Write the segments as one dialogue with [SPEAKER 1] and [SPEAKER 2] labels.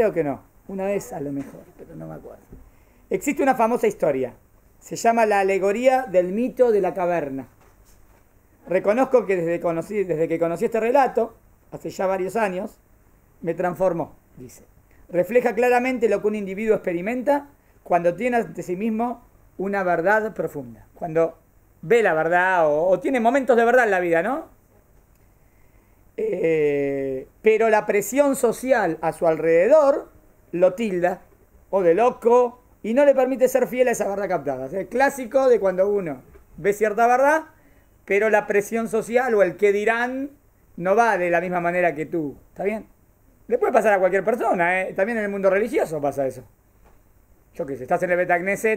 [SPEAKER 1] creo que no. Una vez a lo mejor, pero no me acuerdo. Existe una famosa historia. Se llama la alegoría del mito de la caverna. Reconozco que desde que conocí este relato, hace ya varios años, me transformó, dice. Refleja claramente lo que un individuo experimenta cuando tiene ante sí mismo una verdad profunda. Cuando ve la verdad o tiene momentos de verdad en la vida, ¿no? Pero la presión social a su alrededor lo tilda o de loco y no le permite ser fiel a esa verdad captada. Es el clásico de cuando uno ve cierta verdad, pero la presión social o el qué dirán no va de la misma manera que tú. ¿Está bien? Le puede pasar a cualquier persona, ¿eh? También en el mundo religioso pasa eso. Yo qué sé, estás en el Beta Knesset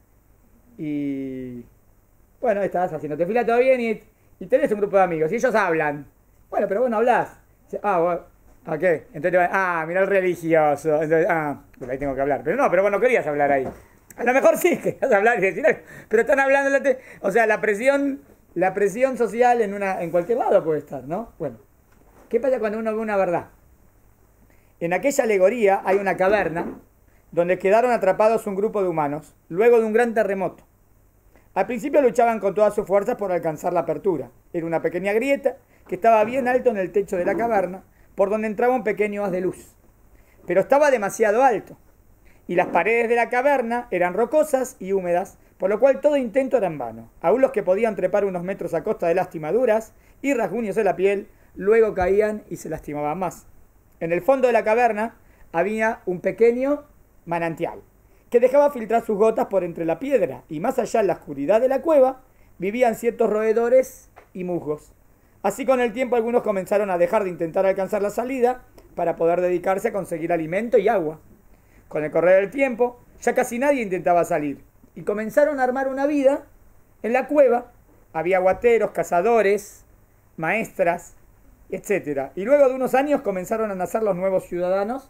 [SPEAKER 1] y... bueno, estás haciendo fila todo bien y tenés un grupo de amigos y ellos hablan. Bueno, pero vos no hablás. Bueno, ¿a qué? Entonces, mirá el religioso. Entonces, pues ahí tengo que hablar. Pero vos no querías hablar ahí. A lo mejor sí querías hablar y decir algo, pero están hablando, o sea, la presión social en cualquier lado puede estar, ¿no? Bueno, ¿qué pasa cuando uno ve una verdad? En aquella alegoría hay una caverna donde quedaron atrapados un grupo de humanos luego de un gran terremoto. Al principio luchaban con todas sus fuerzas por alcanzar la apertura. Era una pequeña grieta que estaba bien alto en el techo de la caverna, por donde entraba un pequeño haz de luz. Pero estaba demasiado alto, y las paredes de la caverna eran rocosas y húmedas, por lo cual todo intento era en vano. Aún los que podían trepar unos metros a costa de lastimaduras y rasguños en la piel, luego caían y se lastimaban más. En el fondo de la caverna había un pequeño manantial, que dejaba filtrar sus gotas por entre la piedra, y más allá en la oscuridad de la cueva, vivían ciertos roedores y musgos. Así con el tiempo algunos comenzaron a dejar de intentar alcanzar la salida para poder dedicarse a conseguir alimento y agua. Con el correr del tiempo, ya casi nadie intentaba salir, y comenzaron a armar una vida en la cueva. Había aguateros, cazadores, maestras, etc. Y luego de unos años comenzaron a nacer los nuevos ciudadanos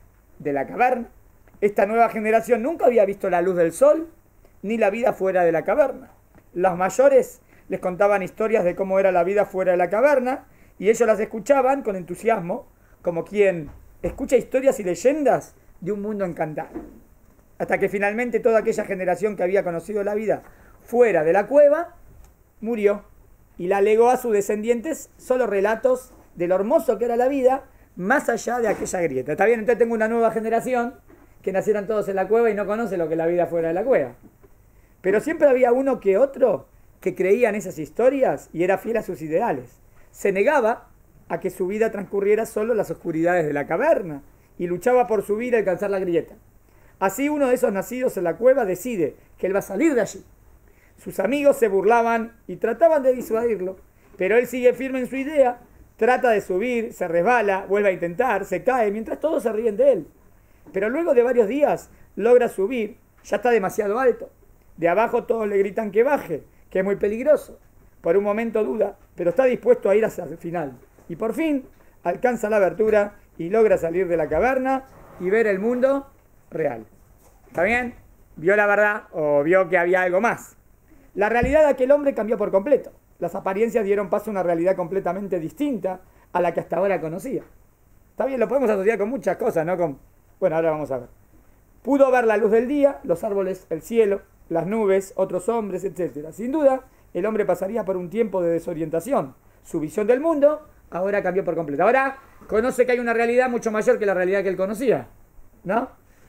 [SPEAKER 1] de la caverna. Esta nueva generación nunca había visto la luz del sol, ni la vida fuera de la caverna. Los mayores les contaban historias de cómo era la vida fuera de la caverna, y ellos las escuchaban con entusiasmo, como quien escucha historias y leyendas de un mundo encantado. Hasta que finalmente toda aquella generación que había conocido la vida fuera de la cueva, murió, y la legó a sus descendientes solo relatos de lo hermoso que era la vida, más allá de aquella grieta. ¿Está bien? Entonces tengo una nueva generación que nacieron todos en la cueva y no conoce lo que es la vida fuera de la cueva. Pero siempre había uno que otro que creía en esas historias y era fiel a sus ideales. Se negaba a que su vida transcurriera solo en las oscuridades de la caverna y luchaba por subir y alcanzar la grieta. Así uno de esos nacidos en la cueva decide que él va a salir de allí. Sus amigos se burlaban y trataban de disuadirlo, pero él sigue firme en su idea, trata de subir, se resbala, vuelve a intentar, se cae, mientras todos se ríen de él. Pero luego de varios días logra subir, ya está demasiado alto. De abajo todos le gritan que baje, que es muy peligroso. Por un momento duda, pero está dispuesto a ir hacia el final. Y por fin alcanza la abertura y logra salir de la caverna y ver el mundo real. ¿Está bien? Vio la verdad o vio que había algo más. La realidad de aquel hombre cambió por completo. Las apariencias dieron paso a una realidad completamente distinta a la que hasta ahora conocía. Está bien, lo podemos asociar con muchas cosas, ¿no? Bueno, ahora vamos a ver. Pudo ver la luz del día, los árboles, el cielo, las nubes, otros hombres, etc. Sin duda, el hombre pasaría por un tiempo de desorientación. Su visión del mundo ahora cambió por completo. Ahora conoce que hay una realidad mucho mayor que la realidad que él conocía, ¿no?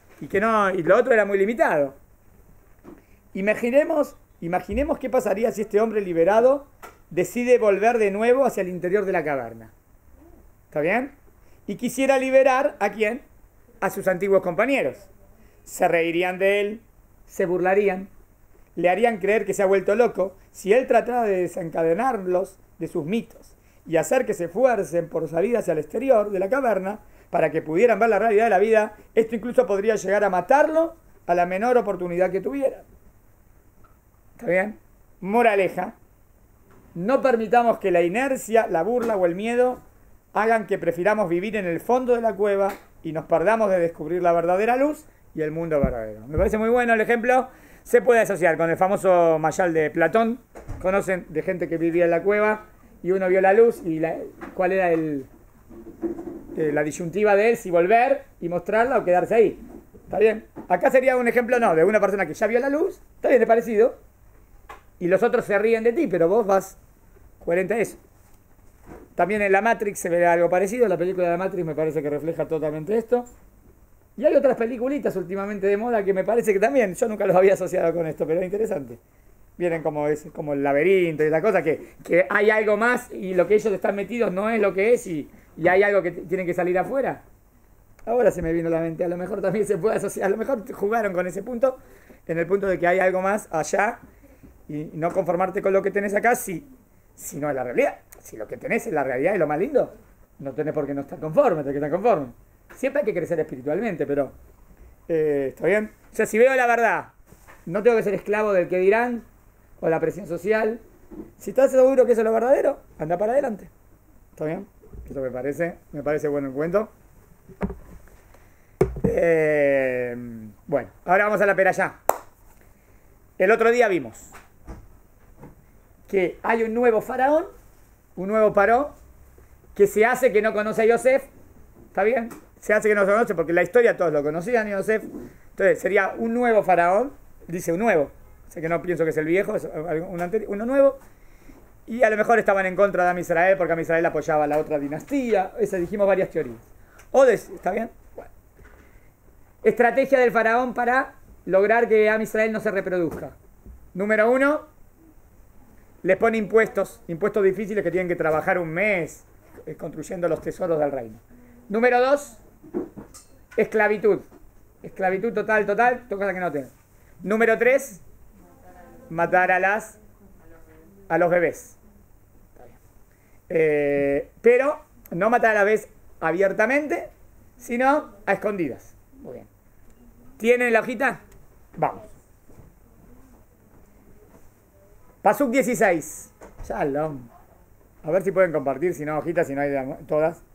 [SPEAKER 1] Y lo otro era muy limitado. Imaginemos qué pasaría si este hombre liberado decide volver de nuevo hacia el interior de la caverna. ¿Está bien? Y quisiera liberar ¿a quién? A sus antiguos compañeros. Se reirían de él, se burlarían, le harían creer que se ha vuelto loco si él tratara de desencadenarlos de sus mitos y hacer que se esfuercen por salir hacia el exterior de la caverna para que pudieran ver la realidad de la vida. Esto incluso podría llegar a matarlo a la menor oportunidad que tuviera. ¿Está bien? Moraleja: no permitamos que la inercia, la burla o el miedo hagan que prefiramos vivir en el fondo de la cueva y nos perdamos de descubrir la verdadera luz y el mundo verdadero. Me parece muy bueno el ejemplo. Se puede asociar con el famoso Mayal de Platón. Conocen de gente que vivía en la cueva y uno vio la luz y ¿cuál era la disyuntiva de él, si volver y mostrarla o quedarse ahí. ¿Está bien? Acá sería un ejemplo, no, de una persona que ya vio la luz, está bien, es parecido, y los otros se ríen de ti, pero vos vas coherente a eso. También en la Matrix se ve algo parecido, la película de la Matrix me parece que refleja totalmente esto. Y hay otras peliculitas últimamente de moda que me parece que también, yo nunca los había asociado con esto, pero es interesante. Vienen como el laberinto y esa cosa, que hay algo más y lo que ellos están metidos no es lo que es y hay algo que tienen que salir afuera. Ahora se me vino a la mente, a lo mejor también se puede asociar, a lo mejor jugaron con ese punto, en el punto de que hay algo más allá y no conformarte con lo que tenés acá si no es la realidad. Si lo que tenés es la realidad y lo más lindo, no tenés por qué no estar conforme, tenés que estar conforme. Siempre hay que crecer espiritualmente, pero ¿está bien? O sea, si veo la verdad, no tengo que ser esclavo del que dirán o la presión social. Si estás seguro que eso es lo verdadero, anda para adelante. ¿Está bien? Eso me parece bueno el cuento. Bueno, ahora vamos a la perashá. El otro día vimos que hay un nuevo faraón, un nuevo paró, que se hace que no conoce a Yosef. ¿Está bien? Se hace que no se conoce porque en la historia todos lo conocían, Yosef. Entonces sería un nuevo faraón, dice un nuevo. Sé que no pienso que es el viejo, es uno nuevo. Y a lo mejor estaban en contra de Am Israel porque Am Israel apoyaba a la otra dinastía. Dijimos varias teorías. ¿Está bien? Bueno. Estrategia del faraón para lograr que Am Israel no se reproduzca. Número 1, les pone impuestos difíciles que tienen que trabajar un mes construyendo los tesoros del reino. Número 2, esclavitud. Esclavitud total, cosa que no tengan. Número 3, matar a los bebés. Pero no matar a la vez abiertamente, sino a escondidas. Muy bien. ¿Tienen la hojita? Vamos. Pasuk 16. Shalom. A ver si pueden compartir, si no hojitas, si no hay todas.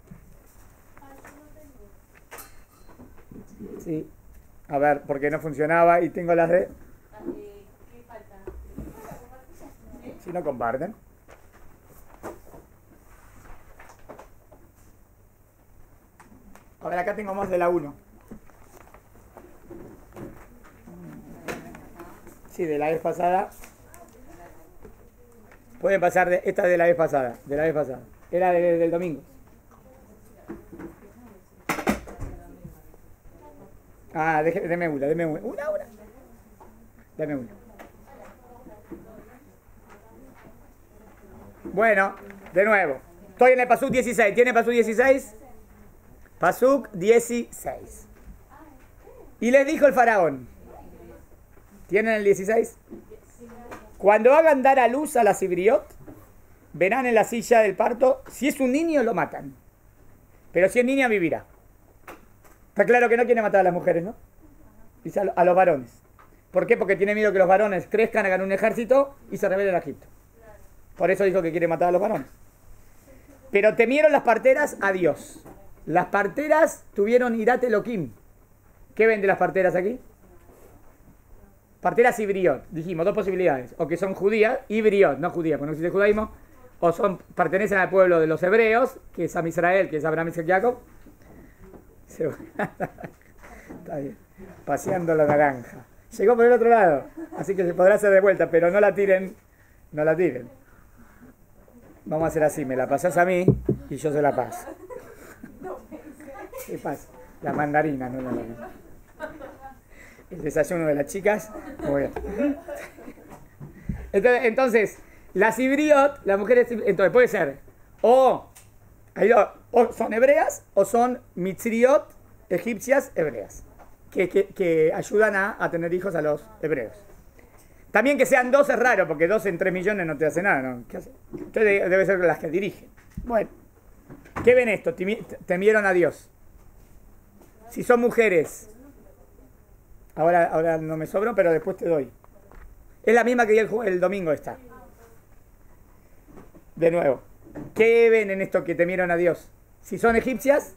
[SPEAKER 1] Sí. A ver, porque no funcionaba y tengo las de...
[SPEAKER 2] ¿Qué falta?
[SPEAKER 1] Si no comparten. A ver, acá tengo más de la 1. Sí, de la vez pasada. Pueden pasar esta de la vez pasada. Era del domingo. Ah, deme una. Deme una. Bueno, de nuevo. Estoy en el Pasuk 16. ¿Tiene Pasuk 16? Pasuk 16. Y les dijo el faraón. ¿Tienen el 16? Cuando hagan dar a luz a la Sibriot, verán en la silla del parto, si es un niño lo matan. Pero si es niña vivirá. Está claro que no quiere matar a las mujeres, ¿no? Dice a los varones. ¿Por qué? Porque tiene miedo que los varones crezcan, hagan un ejército y se rebelen a Egipto. Por eso dijo que quiere matar a los varones. Pero temieron las parteras a Dios. Las parteras tuvieron Irat Elohim. ¿Qué ven de las parteras aquí? Parteras y briot. Dijimos, dos posibilidades. O que son judías y briot, no judías, porque no existe judaísmo. O pertenecen al pueblo de los hebreos, que es Am Israel, que es Abraham, Isaac y Jacob. Está bien. Paseando la naranja. Llegó por el otro lado. Así que se podrá hacer de vuelta, pero no la tiren. No la tiren. Vamos a hacer así, me la pasás a mí y yo se la paso. ¿Qué pasa? La mandarina, no la mandarina. El desayuno de las chicas. Muy bien. Entonces, las ibriot, las mujeres, entonces puede ser o son hebreas o son mitzriot, egipcias hebreas, que ayudan a tener hijos a los hebreos. También que sean dos es raro, porque 2 en 3 millones no te hace nada, ¿no? ¿Qué hace? Entonces debe ser las que dirigen. Bueno, ¿qué ven esto? Temieron a Dios. Si son mujeres, ahora no me sobro, pero después te doy. Es la misma que di el domingo esta. De nuevo, ¿qué ven en esto que temieron a Dios? Si son egipcias,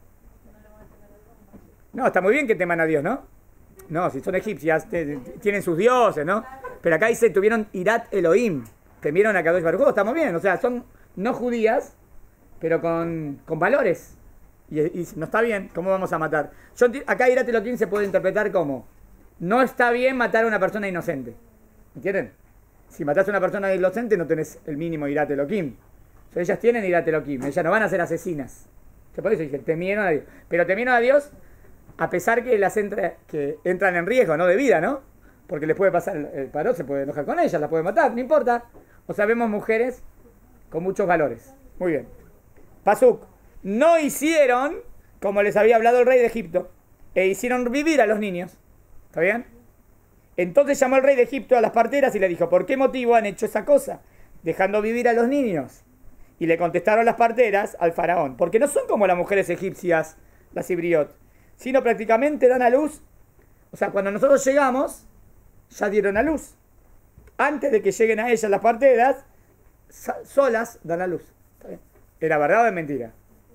[SPEAKER 1] no, está muy bien que teman a Dios, ¿no? No, si son egipcias, tienen sus dioses, ¿no? Pero acá dice, tuvieron Irat Elohim, temieron a Kadosh Baruj Hu, está muy bien, o sea, son no judías, pero con valores. Y no está bien, ¿cómo vamos a matar? Acá Irat Elohim se puede interpretar como, no está bien matar a una persona inocente. ¿Entienden? Si matás a una persona inocente no tenés el mínimo Irat Elohim. O sea, ellas tienen Irat Elohim, ellas no van a ser asesinas. Por eso dije, temieron a Dios. Pero temieron a Dios a pesar que entran en riesgo, no de vida, ¿no? Porque les puede pasar, el paró se puede enojar con ellas, las puede matar, no importa. O sea, vemos mujeres con muchos valores. Muy bien. Pasuk. No hicieron como les había hablado el rey de Egipto, e hicieron vivir a los niños. ¿Está bien? Entonces llamó el rey de Egipto a las parteras y le dijo, ¿por qué motivo han hecho esa cosa? Dejando vivir a los niños. Y le contestaron las parteras al faraón, porque no son como las mujeres egipcias, las ibriot, sino prácticamente dan a luz. O sea, cuando nosotros llegamos, ya dieron a luz. Antes de que lleguen a ellas las parteras, solas dan a luz. ¿Está bien? ¿Era verdad o es mentira?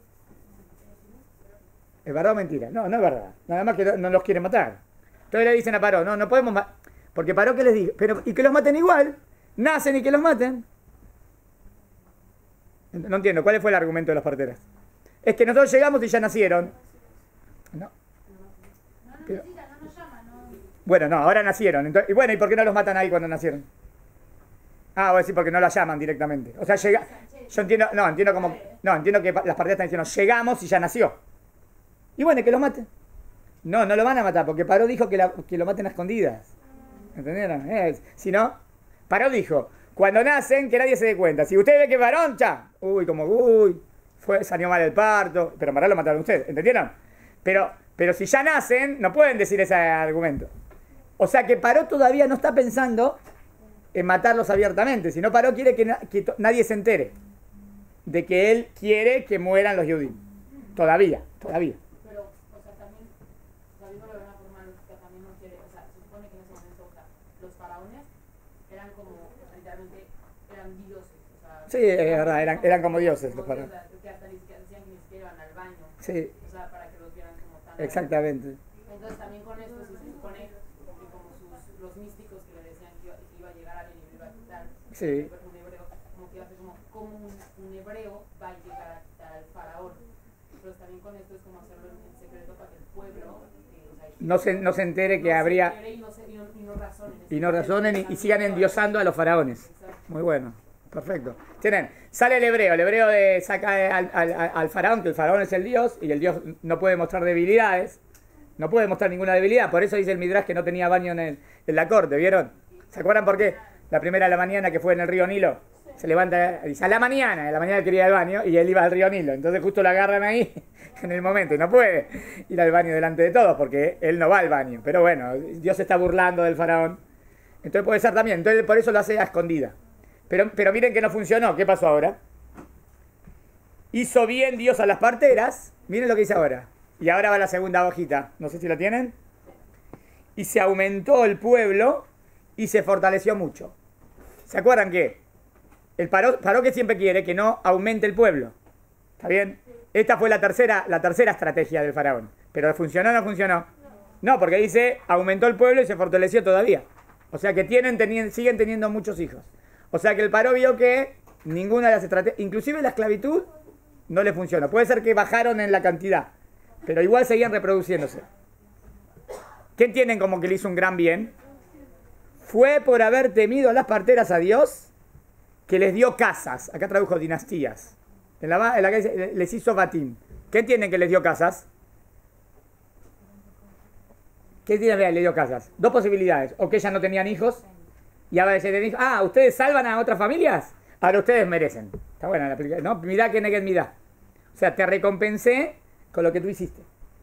[SPEAKER 1] ¿Es verdad o mentira? No, no es verdad. Nada más que no los quieren matar. Entonces le dicen a Paró, no podemos matar. Porque Paró, ¿qué les dijo? Pero, y que los maten igual. Nacen y que los maten. No entiendo, ¿cuál fue el argumento de las parteras? Es que nosotros llegamos y ya nacieron. No. Pero,
[SPEAKER 2] No nos llama, no.
[SPEAKER 1] bueno, no, ahora nacieron. Entonces, y bueno, ¿y por qué no los matan ahí cuando nacieron? Ah, voy a decir porque no la llaman directamente. O sea, yo entiendo, entiendo que las parteras están diciendo, llegamos y ya nació. Y bueno, que los maten. No lo van a matar, porque Paró dijo que lo maten a escondidas. ¿Entendieron? Si no, Paró dijo, cuando nacen, que nadie se dé cuenta. Si usted ve que es varón, ya. Salió mal el parto. Pero en verdad lo mataron ustedes, ¿entendieron? Pero si ya nacen, no pueden decir ese argumento. O sea que Paró todavía no está pensando en matarlos abiertamente, sino Paró quiere que nadie se entere de que él quiere que mueran los judíos. Todavía.
[SPEAKER 2] Pero, o sea, también, viéndolo de una forma lógica, también no quiere, o sea, se supone que en ese momento, o sea, los faraones eran como, literalmente, eran dioses, o sea...
[SPEAKER 1] Sí, es verdad, eran como dioses los faraones.
[SPEAKER 2] O sea, que hasta decían que ni siquiera iban al baño,
[SPEAKER 1] sí.
[SPEAKER 2] O sea, para que los vieran como tan...
[SPEAKER 1] Exactamente.
[SPEAKER 2] Entonces también con esto se supone que como los místicos que le decían que iba a llegar alguien y lo iba a quitar,
[SPEAKER 1] sí.
[SPEAKER 2] Un hebreo, como que iba a ser como un hebreo va a llegar a quitar al faraón. Pero también con esto es como hacerlo en secreto para que el pueblo
[SPEAKER 1] no se entere que habría
[SPEAKER 2] y no razonen
[SPEAKER 1] y sigan endiosando a los faraones. Exacto. Muy bueno, perfecto. Sale el hebreo saca al faraón, que el faraón es el dios y el dios no puede mostrar debilidades, no puede mostrar ninguna debilidad, por eso dice el Midrash que no tenía baño en la corte, ¿vieron? ¿Se acuerdan por qué? La primera de la mañana que fue en el río Nilo, se levanta, dice a la mañana quería ir al baño y él iba al río Nilo, entonces justo lo agarran ahí en el momento y no puede ir al baño delante de todos porque él no va al baño, pero bueno, Dios se está burlando del faraón, entonces puede ser también, entonces por eso lo hace a escondida, pero miren que no funcionó, ¿qué pasó ahora? Hizo bien Dios a las parteras, miren lo que dice ahora, y ahora va la segunda hojita, no sé si lo tienen, y se aumentó el pueblo y se fortaleció mucho. ¿Se acuerdan qué? El Paró que siempre quiere que no aumente el pueblo. ¿Está bien? Esta fue la tercera estrategia del faraón. ¿Pero funcionó o no funcionó? No, porque dice, aumentó el pueblo y se fortaleció todavía. O sea que siguen teniendo muchos hijos. O sea que el Paró vio que ninguna de las estrategias, inclusive la esclavitud, no le funcionó. Puede ser que bajaron en la cantidad, pero igual seguían reproduciéndose. ¿Qué entienden como que le hizo un gran bien? Fue por haber temido a las parteras a Dios que les dio casas. Acá tradujo dinastías. En la que dice, les hizo batim. ¿Qué entienden que les dio casas? ¿Qué entienden que les dio casas? Dos posibilidades. O que ellas no tenían hijos. Y ahora se dijo, ¿ustedes salvan a otras familias? Ahora ustedes merecen. Está buena la película. No, mirá que neguen mirá. O sea, te recompensé con lo que tú hiciste.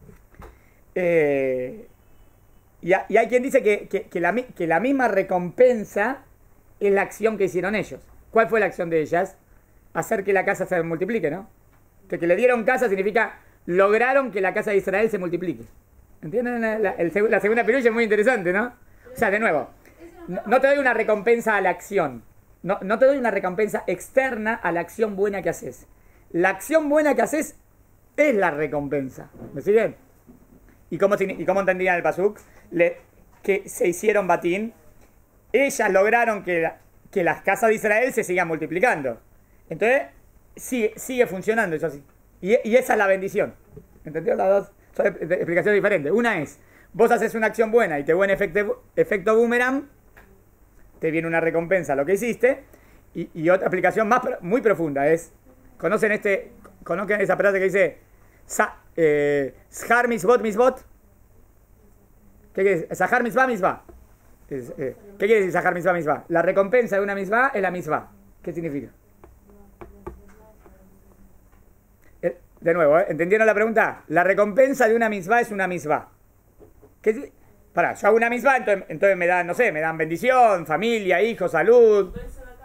[SPEAKER 1] Y hay quien dice que la misma recompensa es la acción que hicieron ellos. ¿Cuál fue la acción de ellas? Hacer que la casa se multiplique, ¿no? Que le dieron casa significa lograron que la casa de Israel se multiplique. ¿Entienden? La segunda perulla es muy interesante, ¿no? O sea, de nuevo, no te doy una recompensa a la acción. No te doy una recompensa externa a la acción buena que haces. La acción buena que haces es la recompensa. ¿Me siguen? ¿Y cómo entendían el pasuk? Que se hicieron batín. Ellas lograron que las casas de Israel se sigan multiplicando. Entonces, sigue funcionando eso así. Y esa es la bendición. ¿Entendió? Las dos son explicaciones diferentes. Una es, vos haces una acción buena y te buen efecto boomerang, te viene una recompensa a lo que hiciste. Y otra explicación muy profunda es, ¿conocen esa frase que dice Shar misbot? ¿Qué quiere decir? Sahar misbah. ¿Qué quiere decir Sahar misbah? La recompensa de una misbah es la misbah. ¿Qué significa? De nuevo, ¿entendieron la pregunta? La recompensa de una misbah es una misbah. Pará, yo hago una misbah, entonces me dan, no sé, me dan bendición, familia, hijos, salud.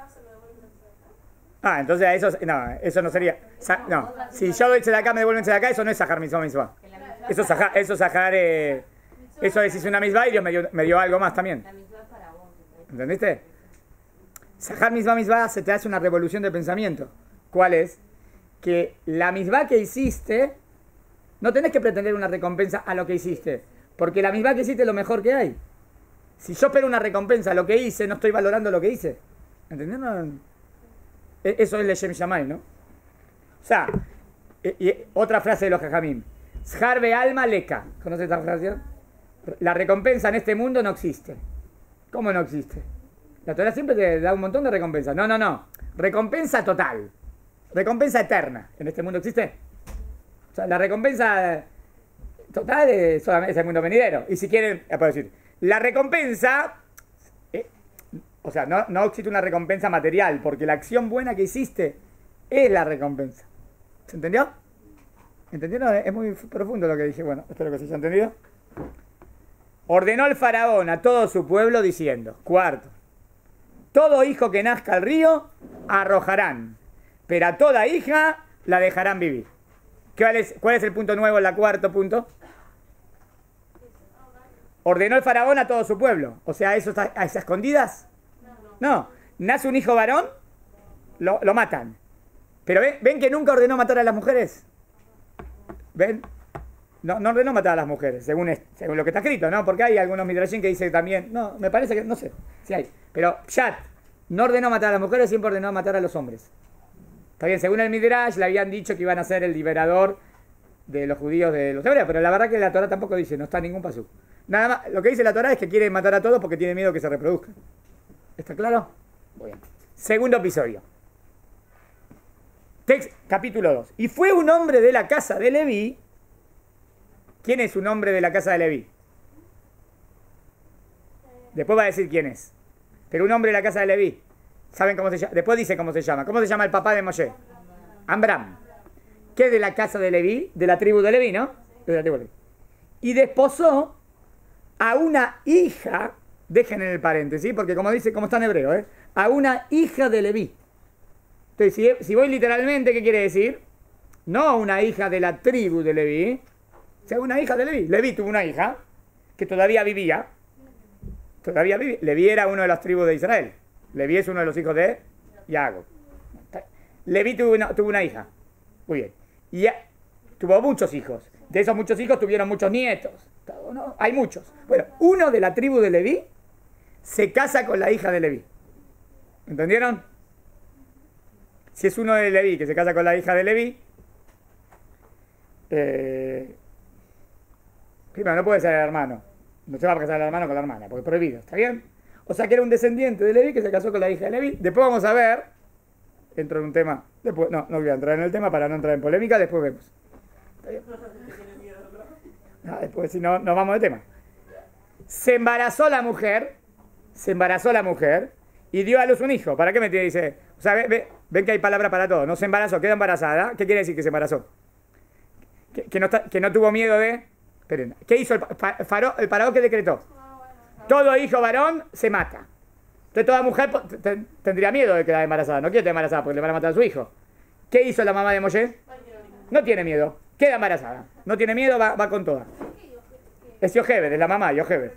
[SPEAKER 1] Entonces eso no sería. No, si yo doy acá, me devuelven acá, eso no es Sahar misbah. Eso es Sahar. Eso es, hice una misbah y Dios me dio algo más también. ¿Entendiste? Sahar misbah se te hace una revolución de pensamiento. ¿Cuál es? Que la misbah que hiciste, no tenés que pretender una recompensa a lo que hiciste. Porque la misbah que hiciste es lo mejor que hay. Si yo espero una recompensa a lo que hice, no estoy valorando lo que hice. ¿Entendieron? Eso es Leshem Shammai, ¿no? O sea, y otra frase de los Jajamim. Shar be'alma leka. ¿Conoces esta frase? La recompensa en este mundo no existe. ¿Cómo no existe? La Torah siempre te da un montón de recompensas. No. Recompensa total. Recompensa eterna. ¿En este mundo existe? O sea, la recompensa total es el mundo venidero. Y si quieren, puedo decir, la recompensa, o sea, no existe una recompensa material, porque la acción buena que hiciste es la recompensa. ¿Se entendió? ¿Entendieron? Es muy profundo lo que dije. Bueno, espero que se haya entendido. Ordenó el faraón a todo su pueblo diciendo, cuarto, todo hijo que nazca al río arrojarán, pero a toda hija la dejarán vivir. ¿Cuál es el punto nuevo en la cuarto punto? Ordenó el faraón a todo su pueblo. O sea, ¿eso está a esas escondidas? No. Nace un hijo varón, lo matan. Pero ven que nunca ordenó matar a las mujeres. ¿Ven? No ordenó matar a las mujeres, según lo que está escrito, ¿no? Porque hay algunos midrashim que dicen también, no, me parece que, no sé, si hay. Pero Pshat no ordenó matar a las mujeres, siempre ordenó matar a los hombres. Está bien, según el midrash le habían dicho que iban a ser el liberador de los judíos de los hebreos, pero la verdad que la Torah tampoco dice, no está en ningún pasú. Nada más, lo que dice la Torah es que quiere matar a todos porque tiene miedo que se reproduzcan. ¿Está claro? Bueno. Segundo episodio. Capítulo 2. Y fue un hombre de la casa de Leví. ¿Quién es un hombre de la casa de Leví? Después va a decir quién es. Pero un hombre de la casa de Leví. ¿Saben cómo se llama? Después dice cómo se llama. ¿Cómo se llama el papá de Moshe? Amram. ¿Qué es de la casa de Leví? De la tribu de Leví, ¿no? De la tribu de Leví. Y desposó a una hija, dejen en el paréntesis, porque como dice, como está en hebreo, a una hija de Leví. Entonces, si voy literalmente, ¿qué quiere decir? No una hija de la tribu de Leví, o sea, una hija de Leví. Leví tuvo una hija que todavía vivía. Leví era uno de las tribus de Israel. Leví es uno de los hijos de Jacob. Leví tuvo una hija. Muy bien. Y tuvo muchos hijos. De esos muchos hijos tuvieron muchos nietos. ¿No? Hay muchos. Bueno, uno de la tribu de Leví se casa con la hija de Leví. ¿Entendieron? Si es uno de Leví que se casa con la hija de Leví, primero no puede ser el hermano. No se va a casar el hermano con la hermana, porque es prohibido. ¿Está bien? O sea que era un descendiente de Leví que se casó con la hija de Leví. Después vamos a ver. Entro en un tema. Después, no voy a entrar en el tema para no entrar en polémica. Después vemos. ¿Está bien? Después si no, nos vamos de tema. Se embarazó la mujer y dio a luz un hijo. ¿Para qué me dice? O sea, ven que hay palabra para todo. No se embarazó, queda embarazada. ¿Qué quiere decir que se embarazó? Que no tuvo miedo de... Esperen, ¿qué hizo el faraón que decretó? Todo hijo varón se mata. Entonces toda mujer tendría miedo de quedar embarazada. No quiere estar embarazada porque le van a matar a su hijo. ¿Qué hizo la mamá de Moshe? No tiene miedo. Queda embarazada. No tiene miedo, va con toda. Es Yochebed, es la mamá, Yochebed.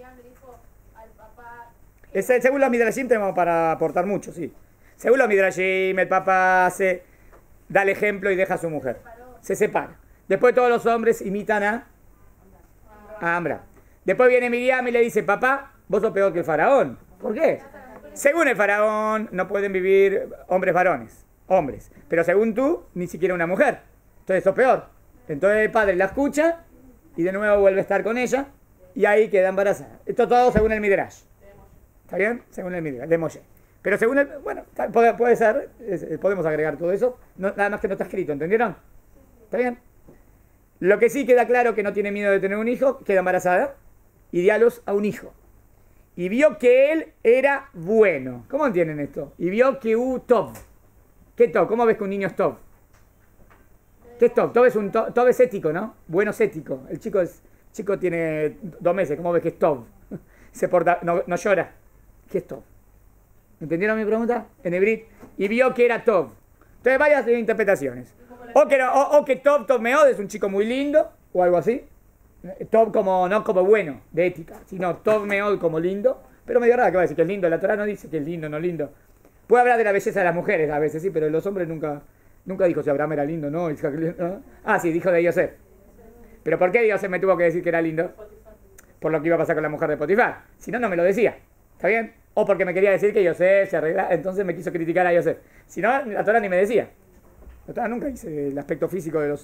[SPEAKER 1] Según los midrashim tenemos para aportar mucho, sí. Según los midrashim, el papá da el ejemplo y deja a su mujer. Se separa. Después todos los hombres imitan a Amram. Después viene Miriam y le dice, papá, vos sos peor que el faraón. ¿Por qué? Según el faraón no pueden vivir hombres. Pero según tú, ni siquiera una mujer. Entonces eso es peor. Entonces el padre la escucha y de nuevo vuelve a estar con ella y ahí queda embarazada. Esto todo según el Midrash. ¿Está bien? Según el Midrash, de Moshe. Pero según el... Bueno, puede ser, podemos agregar todo eso, nada más que no está escrito, ¿entendieron? ¿Está bien? Lo que sí queda claro que no tiene miedo de tener un hijo, queda embarazada y dio a luz a un hijo. Y vio que él era bueno. ¿Cómo entienden esto? Y vio que tov. ¿Qué tov? ¿Cómo ves que un niño es tov? ¿Qué es tov? Tov es ético, ¿no? Bueno es ético. El chico tiene 2 meses. ¿Cómo ves que es tov? Se porta, no llora. ¿Qué es tov? ¿Entendieron mi pregunta? En hebreo. Y vio que era tov. Entonces varias interpretaciones. O que tov meod es un chico muy lindo, o algo así. Tov como, no como bueno, de ética, sino tov meod como lindo. Pero medio raro que va a decir que es lindo. La Torah no dice que es lindo, no lindo. Puede hablar de la belleza de las mujeres a veces, sí, pero los hombres nunca dijo si Abraham era lindo, ¿no? Ah, sí, dijo de Yosef. ¿Pero por qué Yosef me tuvo que decir que era lindo? Por lo que iba a pasar con la mujer de Potifar. Si no, no me lo decía. ¿Está bien? O porque me quería decir que Yosef se arregla, entonces me quiso criticar a Yosef. Si no, la Torah ni me decía. La Torah nunca dice el aspecto físico de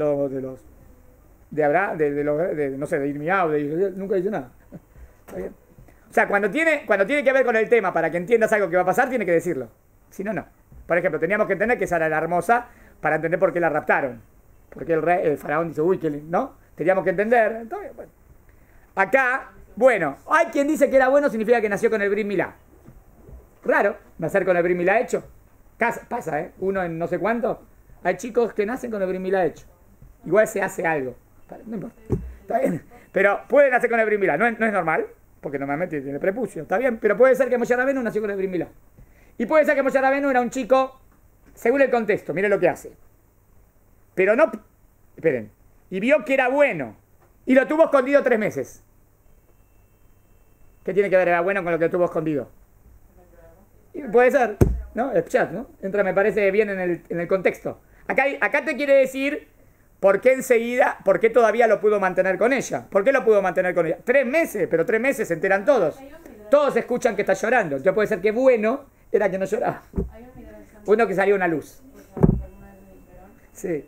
[SPEAKER 1] Abraham, no sé, de Irmiao, nunca dice nada. ¿Está bien? O sea, cuando tiene que ver con el tema para que entiendas algo que va a pasar, tiene que decirlo. Si no, no. Por ejemplo, teníamos que entender que Sara era hermosa para entender por qué la raptaron. Porque el faraón dice, uy, qué lindo, ¿no? Teníamos que entender. Entonces, bueno. Acá, bueno, hay quien dice que era bueno, significa que nació con el Brit Milá. Raro, nacer con el Brit Milá hecho. Pasa, ¿eh? Uno en no sé cuánto. Hay chicos que nacen con el Brit Milá hecho. Igual se hace algo. No importa. Está bien. Pero puede nacer con el Brit Milá. No es normal, porque normalmente tiene prepucio. Está bien, pero puede ser que Moshe Rabenu nació con el Brit Milá. Y puede ser que Moshe Rabenu era un chico, según el contexto, miren lo que hace. Pero no, esperen, y vio que era bueno, y lo tuvo escondido 3 meses. ¿Qué tiene que ver era bueno con lo que tuvo escondido? Y puede ser, ¿no? El chat, ¿no? Entra, me parece bien en el contexto. Acá te quiere decir por qué todavía lo pudo mantener con ella. ¿Por qué lo pudo mantener con ella? 3 meses, pero 3 meses se enteran todos. Todos escuchan que está llorando. Entonces puede ser que bueno era que no lloraba. Uno que salió una luz. Sí.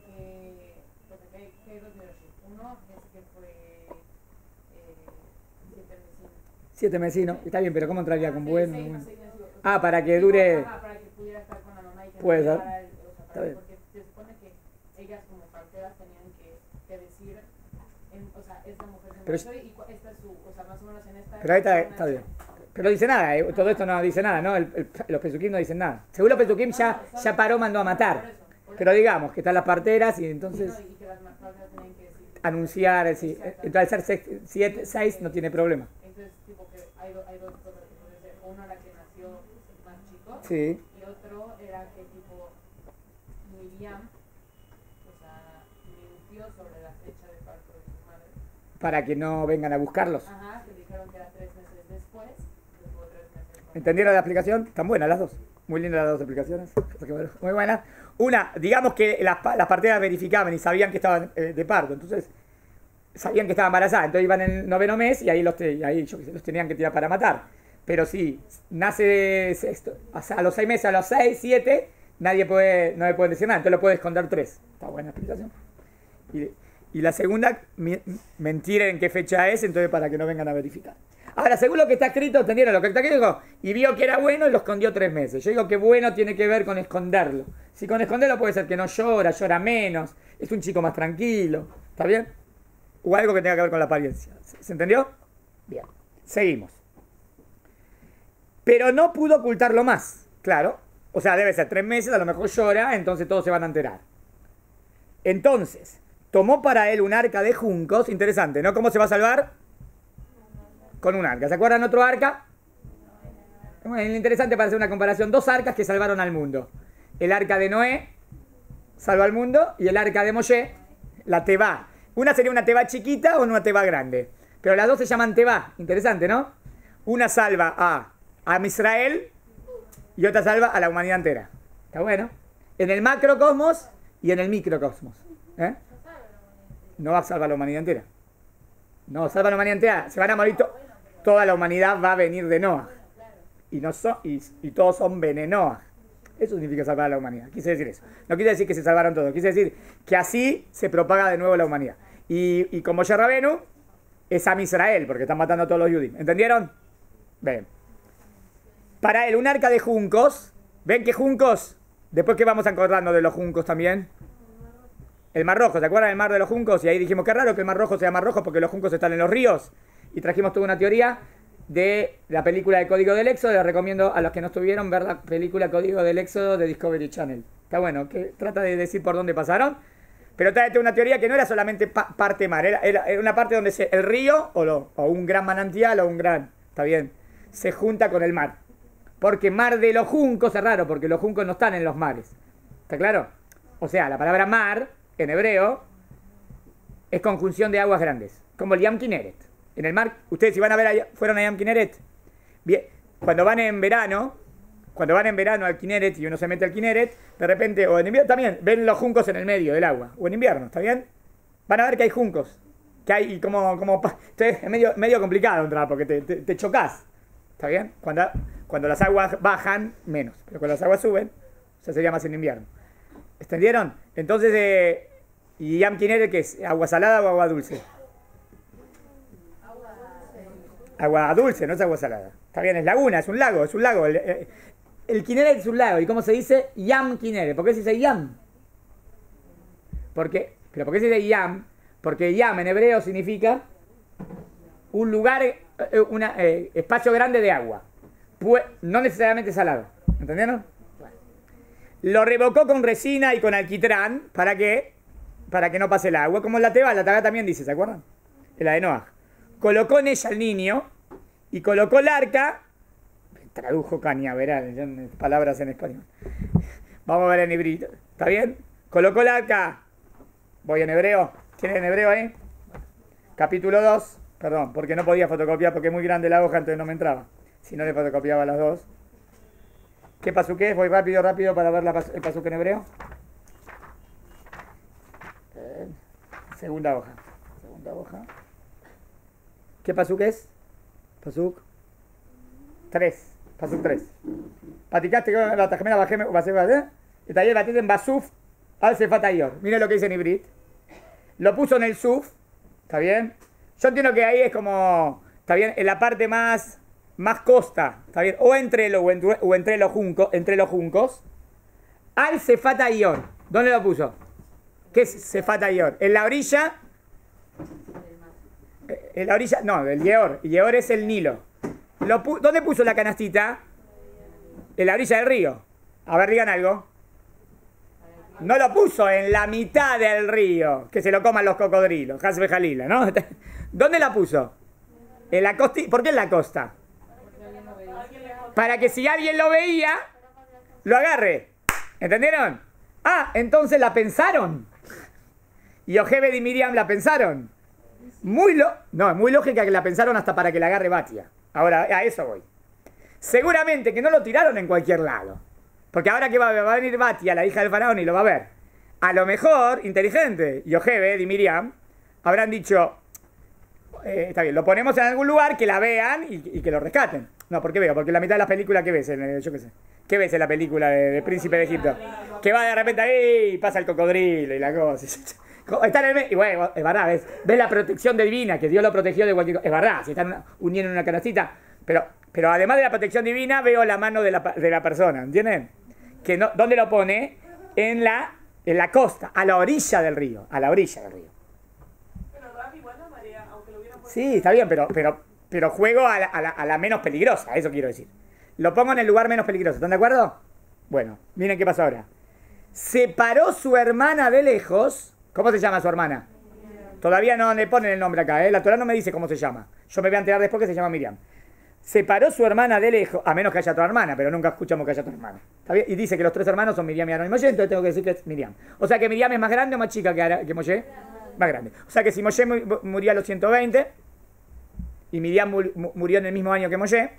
[SPEAKER 1] Siete vecinos. Está bien, pero ¿cómo entraría con bueno? Ah, para que dure.
[SPEAKER 2] Para que pudiera estar con la mamá y que
[SPEAKER 1] puede ser.
[SPEAKER 2] Está bien. Porque se supone que ellas como parteras tenían que decir, o sea, esta mujer se embarazó y esta es su, o sea, más o menos en esta.
[SPEAKER 1] Pero ahí está bien. Pero no dice nada, todo esto no dice nada, ¿no? Los pesukim no dicen nada. Según los pesukim ya paró, mandó a matar. Pero digamos que están las parteras y entonces
[SPEAKER 2] Y que las parteras tenían que decir.
[SPEAKER 1] Anunciar, sí. Entonces al ser 6 no tiene problema.
[SPEAKER 2] Entonces, tipo que hay dos cosas que puede ser. Uno era que nació más chico.
[SPEAKER 1] Sí.
[SPEAKER 2] Y otro era que tipo Miriam, o sea, mintió sobre la fecha de parto de su madre.
[SPEAKER 1] Para que no vengan a buscarlos.
[SPEAKER 2] Ajá, que dijeron que era 3 meses después.
[SPEAKER 1] ¿Entendieron la explicación? Están buenas las dos. Muy lindas las dos explicaciones. Muy buenas. Una, digamos que las parteras verificaban y sabían que estaban de parto. Entonces, sabían que estaba embarazada. Entonces iban en el 9º mes y ahí los tenían que tirar para matar. Pero si nace o sea, a los 6 meses, a los 6, 7, no le pueden decir nada. Entonces lo puede esconder 3. Está buena explicación. Y la segunda, mentir en qué fecha es, entonces para que no vengan a verificar. Ahora, según lo que está escrito, ¿entendieron lo que está escrito? Y vio que era bueno y lo escondió 3 meses. Yo digo que bueno tiene que ver con esconderlo. Si con esconderlo puede ser que no llora menos, es un chico más tranquilo. ¿Está bien? O algo que tenga que ver con la apariencia. ¿Se entendió? Bien. Seguimos. Pero no pudo ocultarlo más. Claro. O sea, debe ser 3 meses, a lo mejor llora, entonces todos se van a enterar. Entonces, tomó para él un arca de juncos. Interesante, ¿no? ¿Cómo se va a salvar? Con un arca. ¿Se acuerdan otro arca? Bueno, interesante para hacer una comparación. 2 arcas que salvaron al mundo. El arca de Noé salva al mundo y el arca de Moshe, la Tebá. Una sería una Tebá chiquita o una Tebá grande. Pero las dos se llaman Tebá. Interesante, ¿no? Una salva a Israel y otra salva a la humanidad entera. Está bueno. En el macrocosmos y en el microcosmos. No va a salvar a la humanidad entera. No, salva a la humanidad entera. Se van a morir toda la humanidad va a venir de Noah. Y todos son Bene Noah. Eso significa salvar a la humanidad. Quise decir eso. No quise decir que se salvaron todos. Quise decir que así se propaga de nuevo la humanidad. Y como Moshe Rabenu, es Am Israel, porque están matando a todos los judíos. ¿Entendieron? Ven. Para él, un arca de juncos. ¿Ven qué juncos? Después que vamos acordarnos de los juncos también. El Mar Rojo, ¿se acuerdan del Mar de los Juncos? Y ahí dijimos, qué raro que el Mar Rojo sea Mar Rojo porque los juncos están en los ríos. Y trajimos toda una teoría de la película de Código del Éxodo. Les recomiendo a los que no estuvieron ver la película Código del Éxodo de Discovery Channel. Está bueno, que trata de decir por dónde pasaron. Pero trae una teoría que no era solamente parte mar, era una parte donde el río o un gran manantial o un gran, está bien, se junta con el mar. Porque Mar de los Juncos es raro, porque los juncos no están en los mares. ¿Está claro? O sea, la palabra mar, en hebreo, es conjunción de aguas grandes, como el Yam Kineret. En el mar, ustedes si van a ver, allá, fueron a Yam Kineret. Bien, cuando van en verano al Kineret y uno se mete al Kineret, de repente, o en invierno también, ven los juncos en el medio del agua, o en invierno, ¿está bien? Van a ver que hay juncos, que hay es medio complicado entrar porque te chocas, ¿está bien? Cuando las aguas bajan, menos, pero cuando las aguas suben, ya sería más en invierno. ¿Entendieron? Entonces, ¿y Yam Kineret qué es? ¿Agua salada o agua dulce? Agua dulce, no es agua salada. Está bien, es laguna, es un lago. El Kineret es un lago. ¿Y cómo se dice? Yam Kineret. ¿Por qué se dice Yam? ¿Por qué se dice Yam? Porque Yam en hebreo significa un lugar, espacio grande de agua. Pues, no necesariamente salado. ¿Entendieron? Lo revocó con resina y con alquitrán. ¿Para qué? Para que no pase el agua. Como en la Teba también dice, ¿se acuerdan? En la de Noah. Colocó en ella al niño y colocó el arca. Tradujo cañaveral, palabras en español. Vamos a ver en hebreo. ¿Está bien? Colocó el arca. Voy en hebreo. ¿Tienen en hebreo ahí? Capítulo 2. Perdón, porque no podía fotocopiar porque es muy grande la hoja, entonces no me entraba. Si no le fotocopiaba las dos. ¿Qué pasuk es? Voy rápido para ver el pasuk en hebreo. Segunda hoja. ¿Qué pasuk es? Pasuk 3. Pasuk 3. Paticaste con la tajmena bajeme o basef y taller batir en basuf al sefatayor. Miren lo que dice en Ibrit. Lo puso en el suf. ¿Está bien? Yo entiendo que ahí es como, está bien, en la parte más costa, ¿está bien? O entre los juncos. Al Sefatayor. ¿Dónde lo puso? ¿Qué es Sefatayor? En la orilla. En la orilla, no, del Yeor. Yeor es el Nilo. ¿Dónde puso la canastita? En la orilla del río. A ver, digan algo. No lo puso en la mitad del río, que se lo coman los cocodrilos, Hasbe Jalila, ¿no? ¿Dónde la puso? En la costa. ¿Por qué en la costa? Para que si alguien lo veía, lo agarre. ¿Entendieron? Ah, entonces la pensaron. Y Ojebed y Miriam la pensaron. Muy lógica que la pensaron hasta para que la agarre Batia. Ahora, a eso voy. Seguramente que no lo tiraron en cualquier lado. Porque ahora que va a venir Batia, la hija del faraón, y lo va a ver. A lo mejor, inteligente, Ojebed y Miriam habrán dicho, está bien, lo ponemos en algún lugar que la vean y que lo rescaten. No, ¿por qué veo? Porque la mitad de las películas que ves, yo qué sé. ¿Qué ves en la película de Príncipe de Egipto? Que va de repente ahí y pasa el cocodrilo y la cosa. Está en el medio, y bueno, es verdad, ves la protección divina, que Dios lo protegió de cualquier cosa. Es verdad, si están uniendo en una canastita. Pero además de la protección divina, veo la mano de la persona, ¿entienden? Que no, ¿dónde lo pone? En la costa, a la orilla del río. A la orilla del río.
[SPEAKER 3] Pero Rabbi, igual la marea, aunque lo hubieran puesto...
[SPEAKER 1] Sí, está bien, pero juego a la menos peligrosa, eso quiero decir. Lo pongo en el lugar menos peligroso, ¿están de acuerdo? Bueno, miren qué pasó ahora. Separó su hermana de lejos. ¿Cómo se llama su hermana? Todavía no le ponen el nombre acá, ¿eh? La Torá no me dice cómo se llama. Yo me voy a enterar después que se llama Miriam. Separó su hermana de lejos, a menos que haya otra hermana, pero nunca escuchamos que haya otra hermana. ¿Está bien? Y dice que los tres hermanos son Miriam y Aarón y Moshe, entonces tengo que decir que es Miriam. O sea que Miriam es más grande o más chica que Moshe. Más grande. O sea que si Moshe murió a los 120 y Miriam murió en el mismo año que Moshe,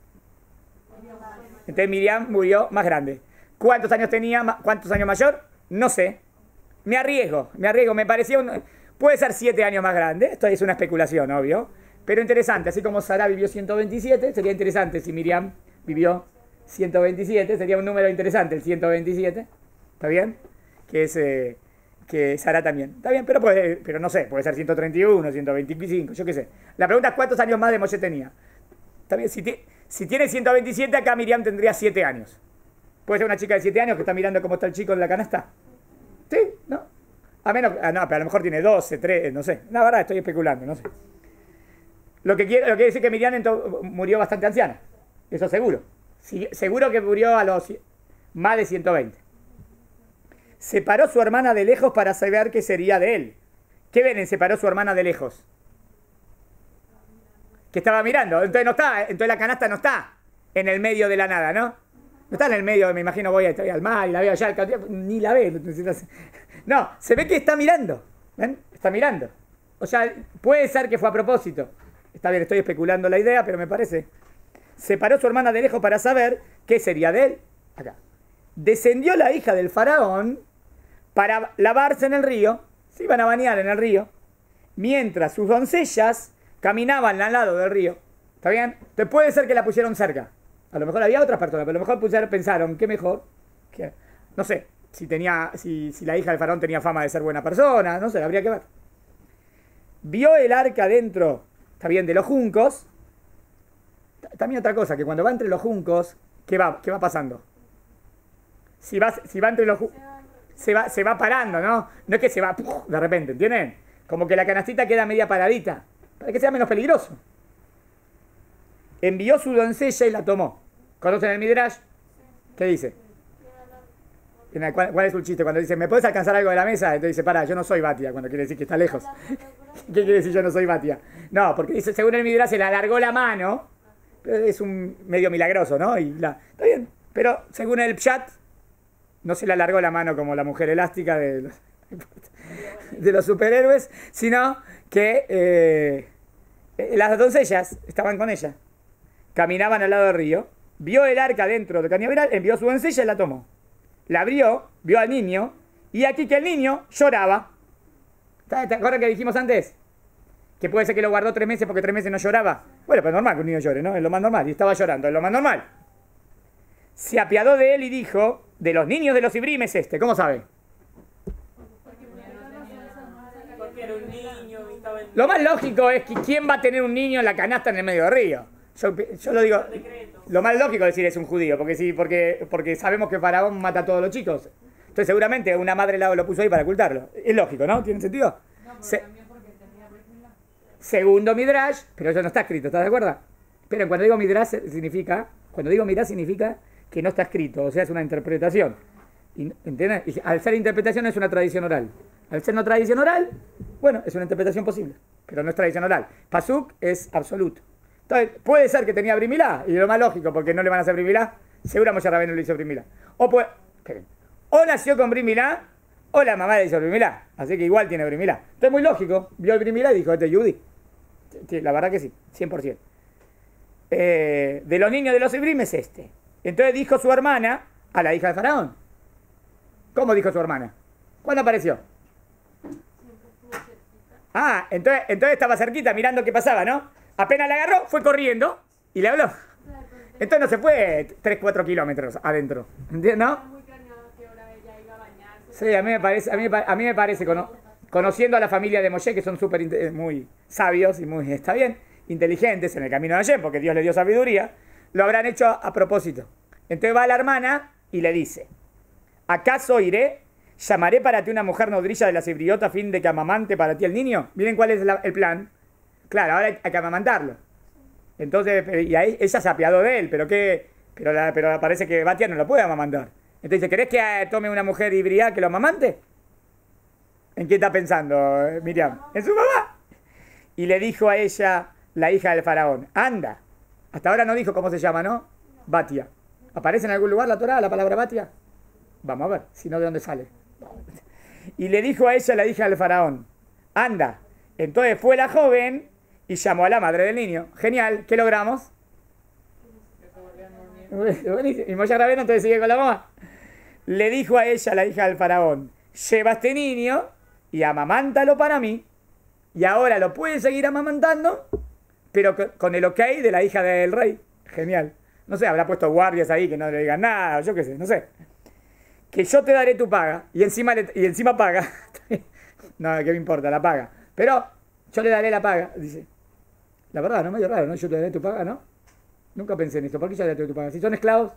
[SPEAKER 1] entonces Miriam murió más grande. ¿Cuántos años tenía? ¿Cuántos años mayor? No sé. Me arriesgo. Me parecía puede ser 7 años más grande. Esto es una especulación, obvio. Pero interesante. Así como Sara vivió 127, sería interesante si Miriam vivió 127, sería un número interesante el 127, ¿está bien? Que es que Sara también, está bien, pero no sé, puede ser 131, 125, yo qué sé. La pregunta es cuántos años más de Moshe tenía. Está bien, si tiene 127, acá Miriam tendría 7 años. Puede ser una chica de 7 años que está mirando cómo está el chico en la canasta. ¿Sí? ¿No? A menos, no, pero a lo mejor tiene 12, 3, no sé. La verdad, estoy especulando, no sé. Lo que quiere decir que Miriam murió bastante anciana. Eso seguro. Sí, seguro que murió a los más de 120. Separó su hermana de lejos para saber qué sería de él. ¿Qué ven en separó su hermana de lejos? Que estaba mirando. Entonces no está, entonces la canasta no está en el medio de la nada, ¿no? No está en el medio, me imagino voy al mar y la veo allá, ni la ve. No, se ve que está mirando. ¿Ven? Está mirando. O sea, puede ser que fue a propósito. Está bien, estoy especulando la idea, pero me parece. Separó su hermana de lejos para saber qué sería de él. Acá. Descendió la hija del faraón para lavarse en el río. Se iban a bañar en el río. Mientras sus doncellas caminaban al lado del río. ¿Está bien? Entonces puede ser que la pusieron cerca. A lo mejor había otras personas, pero a lo mejor pensaron, ¿qué mejor? Que, no sé, si la hija del faraón tenía fama de ser buena persona, no sé, habría que ver. Vio el arca dentro, está bien, de los juncos. También otra cosa, que cuando va entre los juncos, ¿qué va pasando? Si va entre los juncos, se va parando, ¿no? No es que se va de repente, ¿entienden? Como que la canastita queda media paradita, para que sea menos peligroso. Envió su doncella y la tomó. ¿Conocen el Midrash? ¿Qué dice? ¿Cuál es el chiste? Cuando dice, ¿me puedes alcanzar algo de la mesa? Entonces dice, para, yo no soy Batia, cuando quiere decir que está lejos. ¿Qué quiere decir yo no soy Batia? No, porque dice, según el Midrash, se le alargó la mano. Es un medio milagroso, ¿no? Está bien, pero según el Pshat, no se le alargó la mano como la mujer elástica de los superhéroes, sino que las doncellas estaban con ella. Caminaban al lado del río, vio el arca dentro del cañaveral, envió su doncella y la tomó. La abrió, vio al niño, y aquí que el niño lloraba. ¿Te acuerdas que dijimos antes? Que puede ser que lo guardó 3 meses porque 3 meses no lloraba. Bueno, pues es normal que un niño llore, ¿no? Es lo más normal, y estaba llorando, es lo más normal. Se apiadó de él y dijo, de los niños de los Ibrim es este, ¿cómo sabe?
[SPEAKER 3] Porque era un niño y estaba en...
[SPEAKER 1] Lo más lógico es que ¿quién va a tener un niño en la canasta en el medio del río? Yo lo digo, lo más lógico decir es un judío, porque sabemos que Faraón mata a todos los chicos. Entonces seguramente una madre lo puso ahí para ocultarlo. Es lógico, ¿no? ¿Tiene sentido?
[SPEAKER 2] No, pero también porque tenía Brit Milá.
[SPEAKER 1] Segundo Midrash, pero eso no está escrito, ¿estás de acuerdo? Pero cuando digo Midrash significa que no está escrito, o sea, es una interpretación. ¿Entiendes? Y al ser interpretación es una tradición oral. Al ser no tradición oral, bueno, es una interpretación posible, pero no es tradición oral. Pasuk es absoluto. Entonces, puede ser que tenía Brit Milá, y lo más lógico, porque no le van a hacer Brit Milá, seguro Moshe Rabbeinu le hizo Brit Milá. O nació con Brit Milá, o la mamá le hizo Brit Milá, así que igual tiene Brit Milá. Entonces, muy lógico, vio el Brit Milá y dijo, este es Yudí. Sí, la verdad que sí, 100%. De los niños de los Ibrim es este. Entonces dijo su hermana a la hija de Faraón. ¿Cómo dijo su hermana? ¿Cuándo apareció? Ah, entonces estaba cerquita mirando qué pasaba, ¿no? Apenas la agarró, fue corriendo y le habló. Entonces no se fue 3-4 kilómetros adentro. ¿Entiendes? ¿No?
[SPEAKER 2] Muy planeado que ahora ella iba a bañarse.
[SPEAKER 1] Sí, a mí me parece conociendo a la familia de Moshe, que son muy sabios y muy, está bien, inteligentes en el camino de Hashem, porque Dios le dio sabiduría, lo habrán hecho a propósito. Entonces va la hermana y le dice, ¿acaso iré? ¿Llamaré para ti una mujer nodrilla de la cibriota a fin de que amamante para ti el niño? Miren cuál es el plan. Claro, ahora hay que amamantarlo. Entonces, y ahí ella se apiadó de él, pero parece que Batia no lo puede amamantar. Entonces dice, ¿querés que tome una mujer híbrida que lo amamante? ¿En qué está pensando Miriam? En su mamá. Y le dijo a ella, la hija del faraón, anda. Hasta ahora no dijo cómo se llama, ¿no? Batia. ¿Aparece en algún lugar la Torá, la palabra Batia? Vamos a ver, si no, ¿de dónde sale? Y le dijo a ella, la hija del faraón, anda. Entonces fue la joven y llamó a la madre del niño. Genial, ¿qué logramos? Y Moshe Rabbeinu entonces sigue con la mamá. Le dijo a ella, la hija del faraón, lleva a este niño y amamántalo para mí. Y ahora lo puede seguir amamantando, pero con el ok de la hija del rey. Genial. No sé, habrá puesto guardias ahí que no le digan nada, yo qué sé, no sé. Que yo te daré tu paga y encima paga. No, ¿qué me importa? La paga. Pero yo le daré la paga, dice. La verdad, no, medio raro, ¿no? Yo te daré tu paga, ¿no? Nunca pensé en esto. ¿Por qué yo le daré tu paga? Si son esclavos,